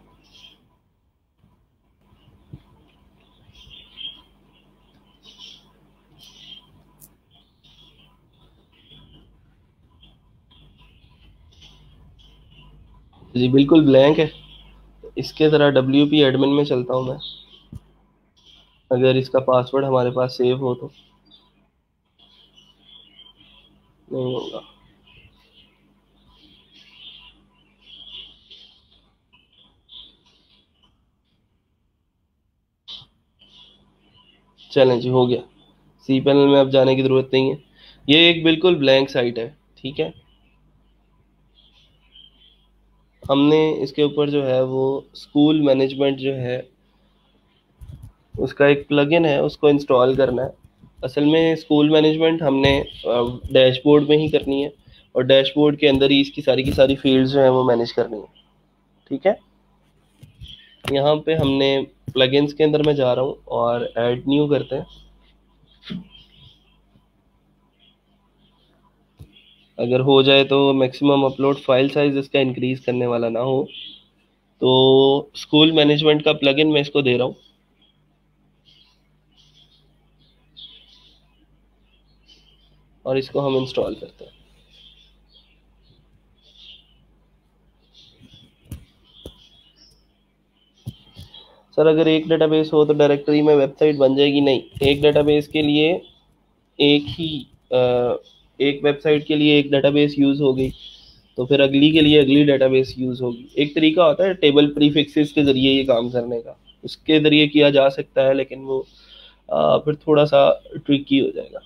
जी बिल्कुल ब्लैंक है। इसके ज़रा WP एडमिन में चलता हूँ मैं, अगर इसका पासवर्ड हमारे पास सेव हो तो। नहीं होगा। चलें जी, हो गया। सी पैनल में अब जाने की ज़रूरत नहीं है, ये एक बिल्कुल ब्लैंक साइट है। ठीक है, हमने इसके ऊपर जो है वो स्कूल मैनेजमेंट जो है उसका एक प्लगइन है, उसको इंस्टॉल करना है। असल में स्कूल मैनेजमेंट हमने डैशबोर्ड में ही करनी है, और डैशबोर्ड के अंदर ही इसकी सारी की सारी फील्ड्स जो हैं वो मैनेज करनी है। ठीक है, यहाँ पे हमने प्लगइन्स के अंदर मैं जा रहा हूँ और ऐड न्यू करते हैं। अगर हो जाए तो मैक्सिमम अपलोड फाइल साइज इसका इंक्रीज करने वाला ना हो, तो स्कूल मैनेजमेंट का प्लगइन मैं इसको दे रहा हूँ, और इसको हम इंस्टॉल करते हैं। सर अगर एक डेटाबेस हो तो डायरेक्टरी में वेबसाइट बन जाएगी? नहीं, एक डेटाबेस के लिए एक ही एक वेबसाइट के लिए एक डेटाबेस यूज़ हो गई, तो फिर अगली के लिए अगली डेटाबेस यूज़ होगी। एक तरीका होता है टेबल प्रीफिक्सेस के ज़रिए ये काम करने का, उसके ज़रिए किया जा सकता है, लेकिन वो फिर थोड़ा सा ट्रिकी हो जाएगा।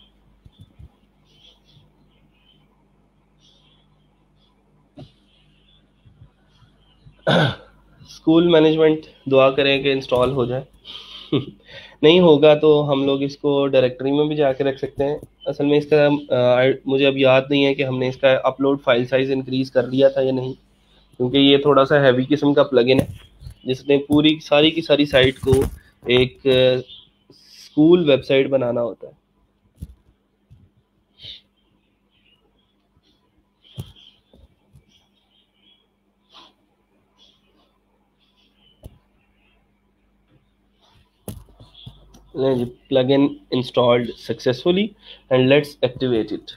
स्कूल मैनेजमेंट दुआ करें कि इंस्टॉल हो जाए। नहीं होगा तो हम लोग इसको डायरेक्टरी में भी जाके रख सकते हैं। असल में इसका मुझे अब याद नहीं है कि हमने इसका अपलोड फाइल साइज इंक्रीज कर लिया था या नहीं, क्योंकि ये थोड़ा सा हैवी किस्म का प्लगइन है जिसने पूरी सारी की सारी साइट को एक स्कूल वेबसाइट बनाना होता है। जी, plugin installed successfully and let's activate it.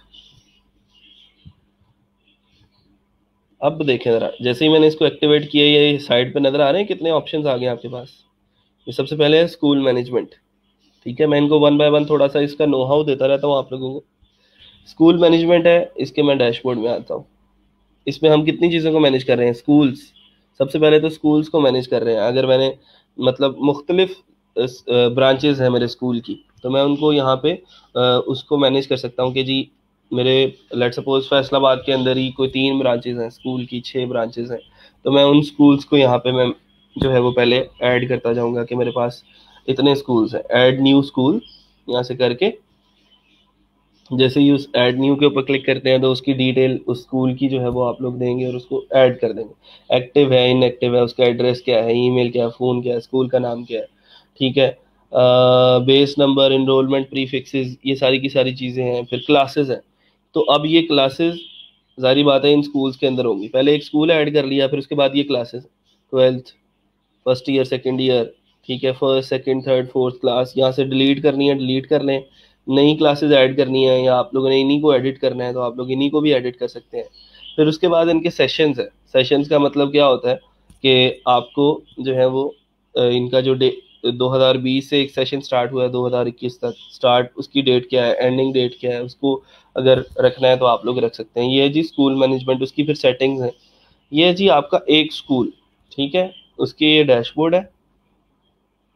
अब देखें ज़रा, जैसे ही मैंने इसको एक्टिवेट किया, ये साइड पे नज़र आ रहे हैं कितने ऑप्शंस आ गए आपके पास। ये सबसे पहले है स्कूल मैनेजमेंट। ठीक है, मैं इनको वन बाय वन थोड़ा सा इसका नो हाउ देता रहता हूँ आप लोगों को। स्कूल मैनेजमेंट है, इसके मैं डैशबोर्ड में आता हूँ। इसमें हम कितनी चीज़ों को मैनेज कर रहे हैं? स्कूल्स, सबसे पहले तो स्कूल्स को मैनेज कर रहे हैं। अगर मैंने मतलब मुख्तलिफ ब्रांचेज हैं मेरे स्कूल की, तो मैं उनको यहाँ पे उसको मैनेज कर सकता हूँ कि जी मेरे लेट सपोज फैसलाबाद के अंदर ही कोई 3 ब्रांचेज हैं, स्कूल की 6 ब्रांचेज हैं, तो मैं उन स्कूल्स को यहाँ पे मैं जो है वो पहले ऐड करता जाऊँगा कि मेरे पास इतने स्कूल्स हैं। ऐड न्यू स्कूल यहाँ से करके जैसे ही उस ऐड न्यू के ऊपर क्लिक करते हैं तो उसकी डिटेल उस स्कूल की जो है वो आप लोग देंगे और उसको ऐड कर देंगे। एक्टिव है, इनएक्टिव है, उसका एड्रेस क्या है, ईमेल क्या है, फ़ोन क्या है, स्कूल का नाम क्या है। ठीक है, बेस नंबर, इनरोलमेंट प्रीफिक्सेस, ये सारी की सारी चीज़ें हैं। फिर क्लासेस हैं, तो अब ये क्लासेस जारी बात है इन स्कूल्स के अंदर होंगी। पहले एक स्कूल ऐड कर लिया, फिर उसके बाद ये classes, 12th, first year, second year. ठीक है, first second third fourth class, यहाँ से डिलीट करनी है डिलीट कर लें, नई क्लासेस ऐड करनी है या आप लोगों ने इन्हीं को एडिट करना है तो आप लोग इन्हीं को भी एडिट कर सकते हैं। फिर उसके बाद इनके सेशंस है। सेशंस का मतलब क्या होता है कि आपको जो है वो इनका जो 2020 से एक सेशन स्टार्ट हुआ है 2021 तक, स्टार्ट उसकी डेट क्या है, एंडिंग डेट क्या है, उसको अगर रखना है तो आप लोग रख सकते हैं। ये जी स्कूल मैनेजमेंट, उसकी फिर सेटिंग्स है। ये जी आपका एक स्कूल, ठीक है, उसकी ये डैशबोर्ड है।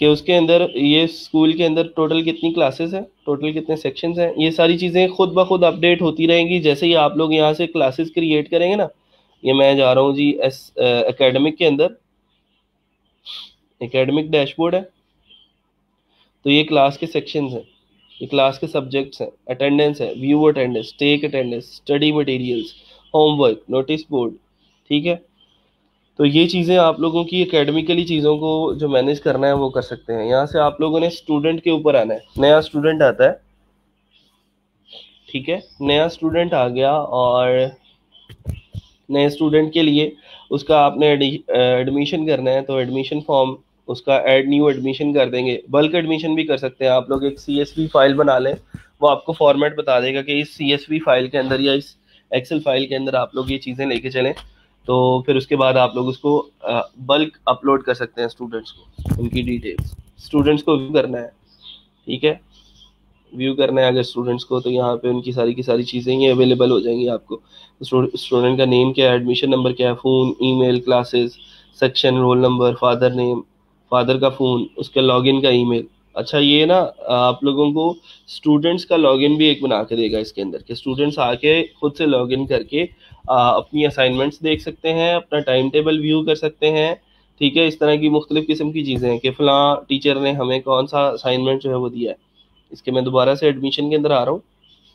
कि उसके अंदर ये स्कूल के अंदर टोटल कितनी क्लासेस हैं, टोटल कितने सेक्शंस हैं, ये सारी चीज़ें खुद ब खुद अपडेट होती रहेंगी। जैसे ही आप लोग यहाँ से क्लासेस क्रिएट करेंगे ना, ये मैं जा रहा हूँ जी एकेडमिक के अंदर, एकेडमिक डैशबोर्ड है, तो ये क्लास के सेक्शंस हैं, ये क्लास के सब्जेक्ट्स हैं, अटेंडेंस है, view attendance, take attendance, study materials, homework, notice board, ठीक है। तो ये चीज़ें आप लोगों की एकेडमिकली चीज़ों को जो मैनेज करना है वो कर सकते हैं। यहाँ से आप लोगों ने स्टूडेंट के ऊपर आना है, नया स्टूडेंट आता है, ठीक है, नया स्टूडेंट आ गया और नए स्टूडेंट के लिए उसका आपने एडमिशन करना है, तो एडमिशन फॉर्म उसका ऐड न्यू एडमिशन कर देंगे। बल्क एडमिशन भी कर सकते हैं आप लोग, एक CSV फाइल बना लें, वो आपको फॉर्मेट बता देगा कि इस CSV फाइल के अंदर या इस एक्सेल फाइल के अंदर आप लोग ये चीज़ें लेके चलें। तो फिर उसके बाद आप लोग उसको बल्क अपलोड कर सकते हैं स्टूडेंट्स को, उनकी डिटेल्स स्टूडेंट्स को व्यू करना है, ठीक है, व्यू करना है अगर स्टूडेंट्स को, तो यहाँ पे उनकी सारी की सारी चीज़ें ही अवेलेबल हो जाएंगी आपको। स्टूडेंट का नेम क्या है, एडमिशन नंबर क्या है, phone, email, classes, section, roll number, father name, father का फ़ोन, उसके लॉगिन का ईमेल। अच्छा ये ना आप लोगों को स्टूडेंट्स का लॉगिन भी एक बना के देगा इसके अंदर, कि स्टूडेंट्स आके खुद से लॉगिन करके अपनी असाइनमेंट्स देख सकते हैं, अपना टाइम टेबल व्यू कर सकते हैं, ठीक है। इस तरह की मुख्तलिफ किस्म की चीज़ें हैं कि फ़लाँ टीचर ने हमें कौन सा असाइनमेंट जो है वो दिया है। इसके मैं दोबारा से एडमिशन के अंदर आ रहा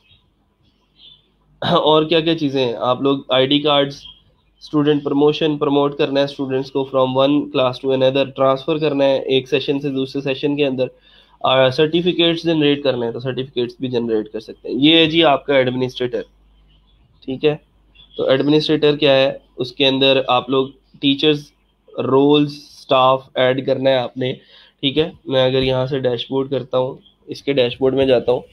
हूँ। और क्या क्या चीज़ें हैं, आप लोग ID cards, student promotion, promote करना है स्टूडेंट्स को from one class to another, transfer करना है एक सेशन से दूसरे सेशन के अंदर, सर्टिफिकेट्स जनरेट करने हैं तो सर्टिफिकेट्स भी जनरेट कर सकते हैं। ये है जी आपका एडमिनिस्ट्रेटर, ठीक है। तो एडमिनिस्ट्रेटर क्या है, उसके अंदर आप लोग टीचर्स, रोल्स, स्टाफ ऐड करना है आपने, ठीक है। मैं अगर यहाँ से डैशबोर्ड करता हूँ, इसके डैशबोर्ड में जाता हूँ,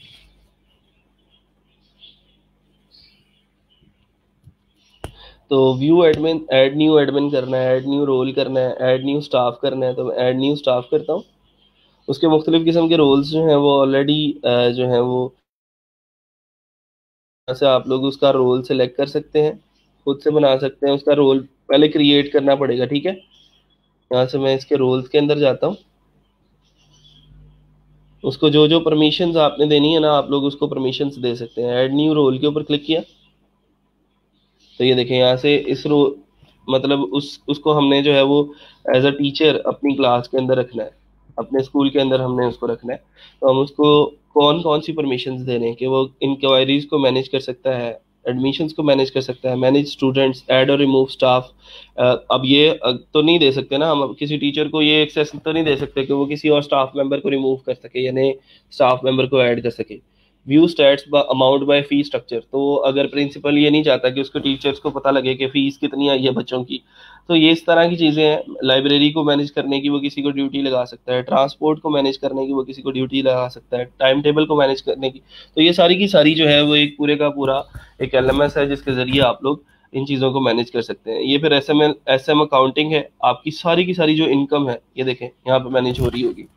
तो view admin, add new admin करना है, ऐड न्यू रोल करना है, ऐड न्यू स्टाफ करना है, तो मैं ऐड न्यू स्टाफ करता हूँ। उसके मुख्तलिफ किस्म के रोल्स जो हैं वो ऑलरेडी जो हैं वो यहाँ से आप लोग उसका रोल सेलेक्ट कर सकते हैं, खुद से बना सकते हैं। उसका रोल पहले क्रिएट करना पड़ेगा, ठीक है। यहाँ से मैं इसके रोल्स के अंदर जाता हूँ, उसको जो जो परमिशंस आपने देनी है ना, आप लोग उसको परमिशंस दे सकते हैं। ऐड न्यू रोल के ऊपर क्लिक किया, तो ये देखें यहाँ से इस रो मतलब उसको हमने जो है वो एज अ टीचर अपनी क्लास के अंदर रखना है, अपने स्कूल के अंदर हमने उसको रखना है। तो हम उसको कौन कौन सी परमिशंस दे रहे हैं कि वो इंक्वायरीज को मैनेज कर सकता है, एडमिशन्स को मैनेज कर सकता है, मैनेज स्टूडेंट्स, ऐड और रिमूव स्टाफ। अब ये तो नहीं दे सकते ना हम किसी टीचर को ये एक्सेस तो नहीं दे सकते कि वो किसी और स्टाफ मेंबर को रिमूव कर सके या नए स्टाफ मेंबर को ऐड कर सके। View stats amount by fee structure, तो अगर प्रिंसिपल ये नहीं चाहता कि उसको टीचर्स को पता लगे कि फीस कितनी आई है बच्चों की, तो ये इस तरह की चीज़ें हैं। लाइब्रेरी को मैनेज करने की वो किसी को ड्यूटी लगा सकता है, ट्रांसपोर्ट को मैनेज करने की वो किसी को ड्यूटी लगा सकता है, टाइम टेबल को मैनेज करने की। तो ये सारी की सारी जो है वो एक पूरे का पूरा एक LMS है जिसके ज़रिए आप लोग इन चीज़ों को मैनेज कर सकते हैं। ये फिर SM अकाउंटिंग है, आपकी सारी की सारी जो इनकम है ये देखें यहाँ पे मैनेज हो रही होगी।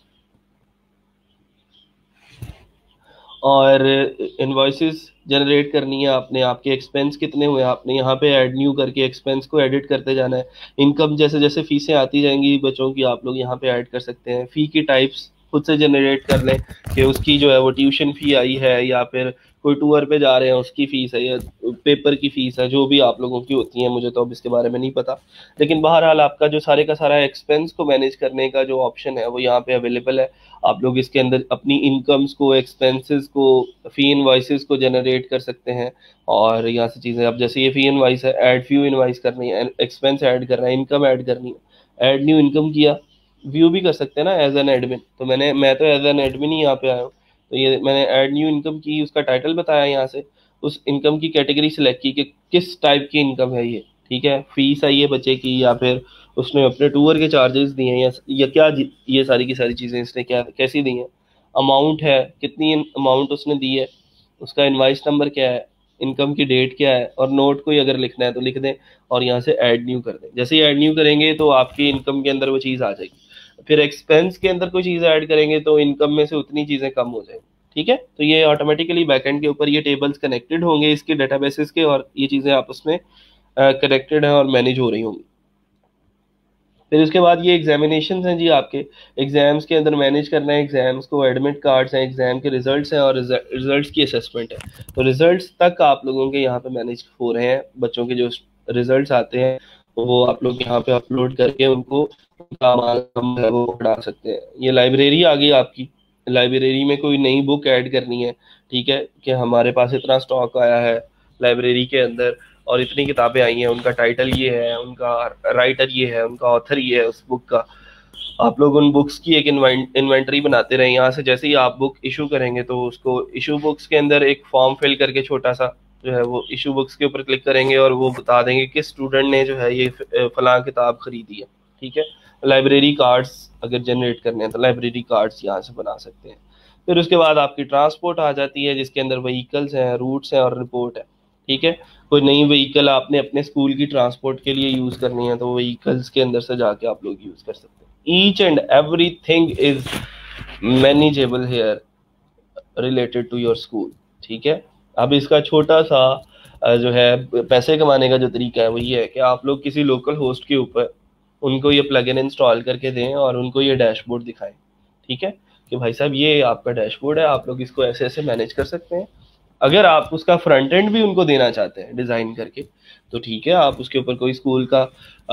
और इनवॉइसेस जनरेट करनी है आपने, आपके एक्सपेंस कितने हुए आपने यहाँ पे ऐड न्यू करके एक्सपेंस को एडिट करते जाना है। इनकम जैसे जैसे फीसें आती जाएंगी बच्चों की, आप लोग यहाँ पे ऐड कर सकते हैं। फ़ी की टाइप्स खुद से जनरेट कर लें कि उसकी जो है वो ट्यूशन फ़ी आई है, या फिर कोई टूर पे जा रहे हैं उसकी फ़ीस है, या पेपर की फ़ीस है, जो भी आप लोगों की होती है, मुझे तो अब इसके बारे में नहीं पता। लेकिन बहरहाल आपका जो सारे का सारा एक्सपेंस को मैनेज करने का जो ऑप्शन है वो यहाँ पे अवेलेबल है। आप लोग इसके अंदर अपनी इनकम्स को, एक्सपेंसेस को, फ़ी इनवाइसेस को जनरेट कर सकते हैं। और यहाँ से चीज़ें, अब जैसे ये फ़ी इनवाइस है, ऐड फ्यू इनवाइस करनी है, एक्सपेंस ऐड करना है, इनकम ऐड करनी है, ऐड न्यू इनकम किया, व्यू भी कर सकते हैं ना एज एन एडमिन। तो मैं तो एज एन एडमिन ही यहाँ पे आया हूँ, तो ये मैंने ऐड न्यू इनकम की, उसका टाइटल बताया यहाँ से, उस इनकम की कैटेगरी सिलेक्ट की कि किस टाइप की इनकम है ये, ठीक है। फीस आई है बच्चे की, या फिर उसने अपने टूर के चार्जेस दिए हैं, या क्या ये सारी की सारी चीज़ें इसने क्या कैसी दी हैं, अमाउंट है कितनी अमाउंट उसने दी है, उसका इनवाइस नंबर क्या है, इनकम की डेट क्या है, और नोट कोई अगर लिखना है तो लिख दें और यहाँ से ऐड न्यू कर दें। जैसे ही ऐड न्यू करेंगे तो आपकी इनकम के अंदर वो चीज़ आ जाएगी। फिर एक्सपेंस के अंदर कोई चीज़ ऐड करेंगे तो इनकम में से उतनी चीज़ें कम हो जाएंगी, ठीक है। तो ये ऑटोमेटिकली बैकएंड के ऊपर ये टेबल्स कनेक्टेड होंगे इसके डेटाबेसेस के, और ये चीज़ें आपस में कनेक्टेड हैं और मैनेज हो रही होंगी। फिर उसके बाद ये एग्जामिनेशन हैं जी आपके, एग्जाम्स के अंदर मैनेज करना है एग्जाम्स को, एडमिट कार्ड्स हैं, एग्जाम के रिजल्ट्स हैं और रिजल्ट्स की असेसमेंट है। तो रिजल्ट्स तक आप लोगों के यहाँ पे मैनेज हो रहे हैं, बच्चों के जो रिजल्ट्स आते हैं वो आप लोग यहाँ पे अपलोड करके उनको उनका हम है वो पढ़ा सकते हैं। ये लाइब्रेरी आ गई आपकी, लाइब्रेरी में कोई नई बुक ऐड करनी है, ठीक है, कि हमारे पास इतना स्टॉक आया है लाइब्रेरी के अंदर और इतनी किताबें आई हैं, उनका टाइटल ये है, उनका राइटर ये है, उनका ऑथर ये है उस बुक का। आप लोग उन बुक्स की एक इन्वेंटरी बनाते रहे। यहाँ से जैसे ही आप बुक इशू करेंगे तो उसको इशू बुक्स के अंदर एक फॉर्म फिल करके छोटा सा जो है वो इशू बुक्स के ऊपर क्लिक करेंगे और वो बता देंगे किस स्टूडेंट ने जो है ये फलां किताब खरीदी है, ठीक है। लाइब्रेरी कार्ड्स अगर जनरेट करने हैं तो लाइब्रेरी कार्ड्स यहाँ से बना सकते हैं। फिर उसके बाद आपकी ट्रांसपोर्ट आ जाती है जिसके अंदर व्हीकल्स हैं, रूट्स हैं और रिपोर्ट है, ठीक है। कोई नई व्हीकल आपने अपने स्कूल की ट्रांसपोर्ट के लिए यूज करनी है तो व्हीकल्स के अंदर से जाके आप लोग यूज कर सकते हैं। Each and everything is manageable here related to your school, ठीक है। अब इसका छोटा सा जो है पैसे कमाने का जो तरीका है वो ये है कि आप लोग किसी लोकल होस्ट के ऊपर उनको ये प्लगइन इंस्टॉल करके दें और उनको ये डैशबोर्ड दिखाएं, ठीक है, कि भाई साहब ये आपका डैशबोर्ड है, आप लोग इसको ऐसे ऐसे मैनेज कर सकते हैं। अगर आप उसका फ्रंट एंड भी उनको देना चाहते हैं डिज़ाइन करके तो ठीक है, आप उसके ऊपर कोई स्कूल का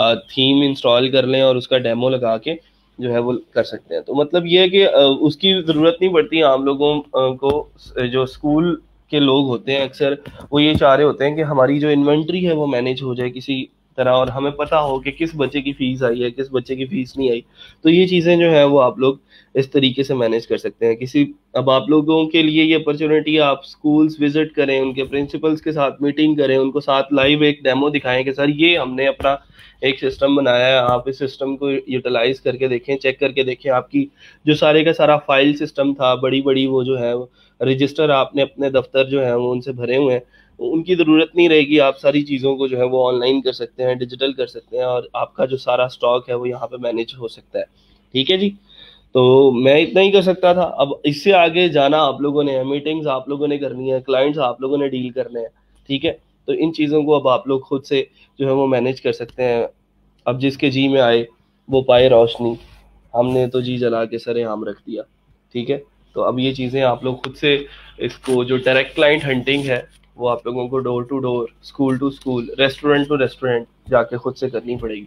थीम इंस्टॉल कर लें और उसका डेमो लगा के जो है वो कर सकते हैं। तो मतलब ये है कि उसकी ज़रूरत नहीं पड़ती आम लोगों को। जो स्कूल के लोग होते हैं अक्सर वो ये चाह रहे होते हैं कि हमारी जो इन्वेंट्री है वो मैनेज हो जाए किसी तरह और हमें पता हो कि किस बच्चे की फीस आई है, किस बच्चे की फीस नहीं आई। तो ये चीज़ें जो है वो आप लोग इस तरीके से मैनेज कर सकते हैं किसी। अब आप लोगों के लिए ये अपॉर्चुनिटी, आप स्कूल्स विजिट करें, उनके प्रिंसिपल्स के साथ मीटिंग करें, उनको साथ लाइव एक डेमो दिखाएं कि सर ये हमने अपना एक सिस्टम बनाया है, आप इस सिस्टम को यूटिलाइज करके देखें, चेक करके देखें। आपकी जो सारे का सारा फाइल सिस्टम था, बड़ी बड़ी वो जो है रजिस्टर आपने अपने दफ्तर जो है वो उनसे भरे हुए हैं, उनकी ज़रूरत नहीं रहेगी। आप सारी चीज़ों को जो है वो ऑनलाइन कर सकते हैं, डिजिटल कर सकते हैं और आपका जो सारा स्टॉक है वो यहाँ पे मैनेज हो सकता है, ठीक है जी। तो मैं इतना ही कर सकता था। अब इससे आगे जाना आप लोगों ने है, मीटिंग्स आप लोगों ने करनी है, क्लाइंट्स आप लोगों ने डील करने हैं, ठीक है। तो इन चीज़ों को अब आप लोग खुद से जो है वो मैनेज कर सकते हैं। अब जिसके जी में आए वो पाए रोशनी, हमने तो जी जला के सरेआम रख दिया, ठीक है। तो अब ये चीज़ें आप लोग खुद से, इसको जो डायरेक्ट क्लाइंट हंटिंग है वो आप लोगों को door to door, school to school, restaurant to restaurant जाके खुद से करनी पड़ेगी।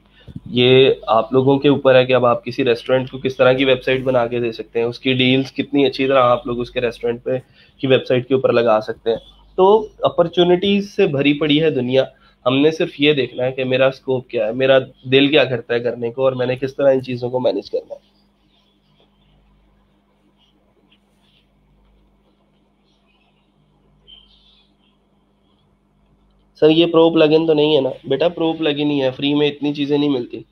ये आप लोगों के ऊपर है कि अब आप किसी रेस्टोरेंट को किस तरह की वेबसाइट बना के दे सकते हैं, उसकी डील्स कितनी अच्छी तरह आप लोग उसके रेस्टोरेंट पे की वेबसाइट के ऊपर लगा सकते हैं। तो अपॉर्चुनिटीज से भरी पड़ी है दुनिया। हमने सिर्फ ये देखना है कि मेरा स्कोप क्या है, मेरा दिल क्या करता है करने को और मैंने किस तरह इन चीज़ों को मैनेज करना है। सर ये प्रो प्लगइन तो नहीं है ना बेटा, प्रो प्लगइन ही है, फ्री में इतनी चीज़ें नहीं मिलती।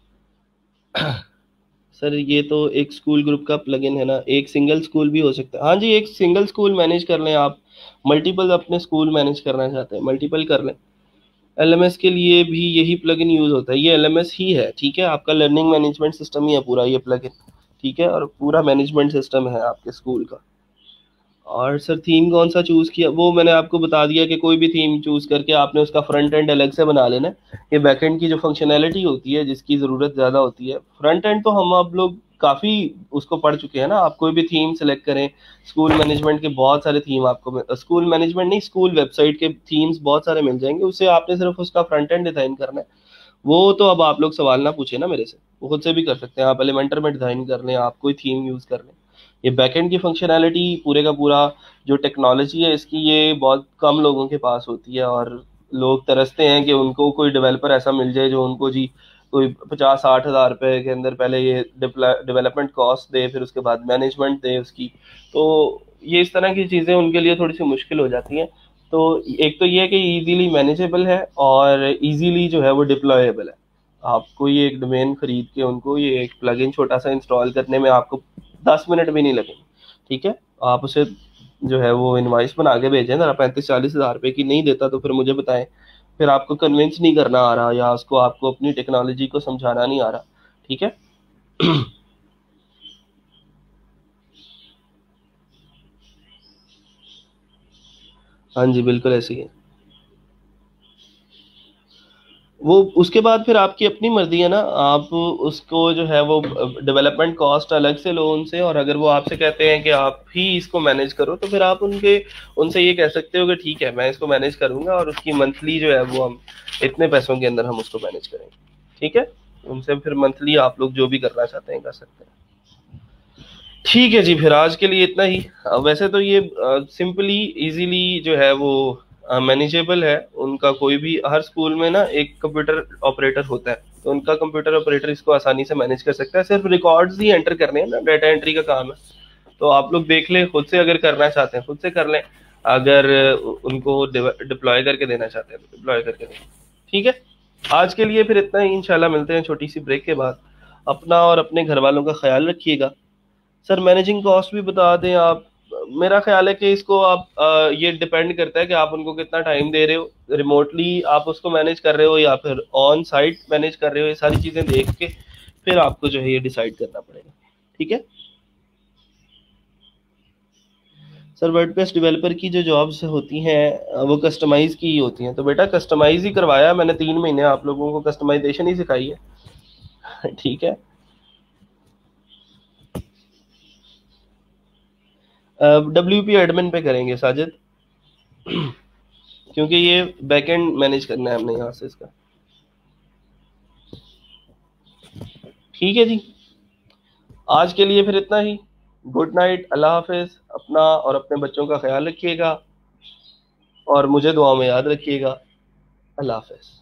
सर ये तो एक स्कूल ग्रुप का प्लगइन है ना, एक सिंगल स्कूल भी हो सकता है। हाँ जी, एक सिंगल स्कूल मैनेज कर लें आप, मल्टीपल अपने स्कूल मैनेज करना चाहते हैं मल्टीपल कर लें। एलएमएस के लिए भी यही प्लगइन यूज होता है, ये एलएमएस ही है, ठीक है, आपका लर्निंग मैनेजमेंट सिस्टम ही है पूरा ये प्लगइन, ठीक है, और पूरा मैनेजमेंट सिस्टम है आपके स्कूल का। और सर थीम कौन सा चूज किया वो मैंने आपको बता दिया कि कोई भी थीम चूज करके आपने उसका फ्रंट एंड अलग से बना लेना है। ये बैक एंड की जो फंक्शनैलिटी होती है जिसकी ज़रूरत ज़्यादा होती है, फ्रंट एंड तो हम आप लोग काफ़ी उसको पढ़ चुके हैं ना। आप कोई भी थीम सेलेक्ट करें, स्कूल मैनेजमेंट के बहुत सारे थीम आपको, स्कूल मैनेजमेंट नहीं, स्कूल वेबसाइट के थीम्स बहुत सारे मिल जाएंगे, उससे आपने सिर्फ उसका फ्रंट एंड डिज़ाइन करना है। वो तो अब आप लोग सवाल ना पूछे ना मेरे से, वो खुद से भी कर सकते हैं। आप एलिमेंटर में डिज़ाइन कर लें, आप कोई थीम यूज़ कर लें। ये बैकएंड की फंक्शनैलिटी पूरे का पूरा जो टेक्नोलॉजी है इसकी, ये बहुत कम लोगों के पास होती है और लोग तरसते हैं कि उनको कोई डेवलपर ऐसा मिल जाए जो उनको जी कोई 50-60 हज़ार रुपए के अंदर पहले ये डेवलपमेंट कॉस्ट दे, फिर उसके बाद मैनेजमेंट दे उसकी। तो ये इस तरह की चीज़ें उनके लिए थोड़ी सी मुश्किल हो जाती हैं। तो एक तो ये है कि इजीली मैनेजेबल है और इजीली जो है वो डिप्लॉयबल है। आपको ये एक डोमेन खरीद के उनको ये एक प्लगइन छोटा सा इंस्टॉल करने में आपको 10 मिनट भी नहीं लगेंगे, ठीक है। आप उसे जो है वो इनवाइस बना के भेजें ना, 35-40 हज़ार रुपए की नहीं देता तो फिर मुझे बताएं। फिर आपको कन्विंस नहीं करना आ रहा या उसको आपको अपनी टेक्नोलॉजी को समझाना नहीं आ रहा, ठीक है। हाँ जी बिल्कुल ऐसे ही है। वो उसके बाद फिर आपकी अपनी मर्जी है ना, आप उसको जो है वो डेवलपमेंट कॉस्ट अलग से लो उनसे, और अगर वो आपसे कहते हैं कि आप ही इसको मैनेज करो, तो फिर आप उनके उनसे ये कह सकते हो कि ठीक है मैं इसको मैनेज करूंगा, और उसकी मंथली जो है वो हम इतने पैसों के अंदर हम उसको मैनेज करेंगे। ठीक है, उनसे फिर मंथली आप लोग जो भी करना चाहते हैं कर सकते हैं। ठीक है जी, फिर आज के लिए इतना ही। वैसे तो ये सिंपली इजीली जो है वो मैनेजेबल है। उनका कोई भी हर स्कूल में ना एक कंप्यूटर ऑपरेटर होता है, तो उनका कंप्यूटर ऑपरेटर इसको आसानी से मैनेज कर सकता है। सिर्फ रिकॉर्ड्स ही एंटर करने हैं ना, डाटा एंट्री का काम है। तो आप लोग देख लें खुद से, अगर करना चाहते हैं खुद से कर लें, अगर उनको डिप्लॉय करके देना चाहते हैं तो डिप्लॉय करके दें। ठीक है, आज के लिए फिर इतना ही। इंशाल्लाह मिलते हैं छोटी सी ब्रेक के बाद। अपना और अपने घर वालों का ख्याल रखिएगा। सर मैनेजिंग कॉस्ट भी बता दें आप। मेरा ख्याल है कि इसको आप ये डिपेंड करता है कि आप उनको कितना टाइम दे रहे हो, रिमोटली आप उसको मैनेज कर रहे हो या फिर ऑन साइट मैनेज कर रहे हो। ये सारी चीज़ें देख के फिर आपको जो है ये डिसाइड करना पड़ेगा। ठीक है सर, वर्डप्रेस डेवलपर की जो जॉब्स होती हैं वो कस्टमाइज की ही होती हैं। तो बेटा कस्टमाइज ही करवाया मैंने, 3 महीने आप लोगों को कस्टमाइजेशन ही सिखाई है। ठीक है, WP एडमिन पे करेंगे साजिद, क्योंकि ये बैकएंड मैनेज करना है हमने यहाँ से इसका। ठीक है जी, आज के लिए फिर इतना ही। गुड नाइट, अल्लाह हाफिज। अपना और अपने बच्चों का ख्याल रखिएगा, और मुझे दुआ में याद रखिएगा। अल्लाह हाफिज।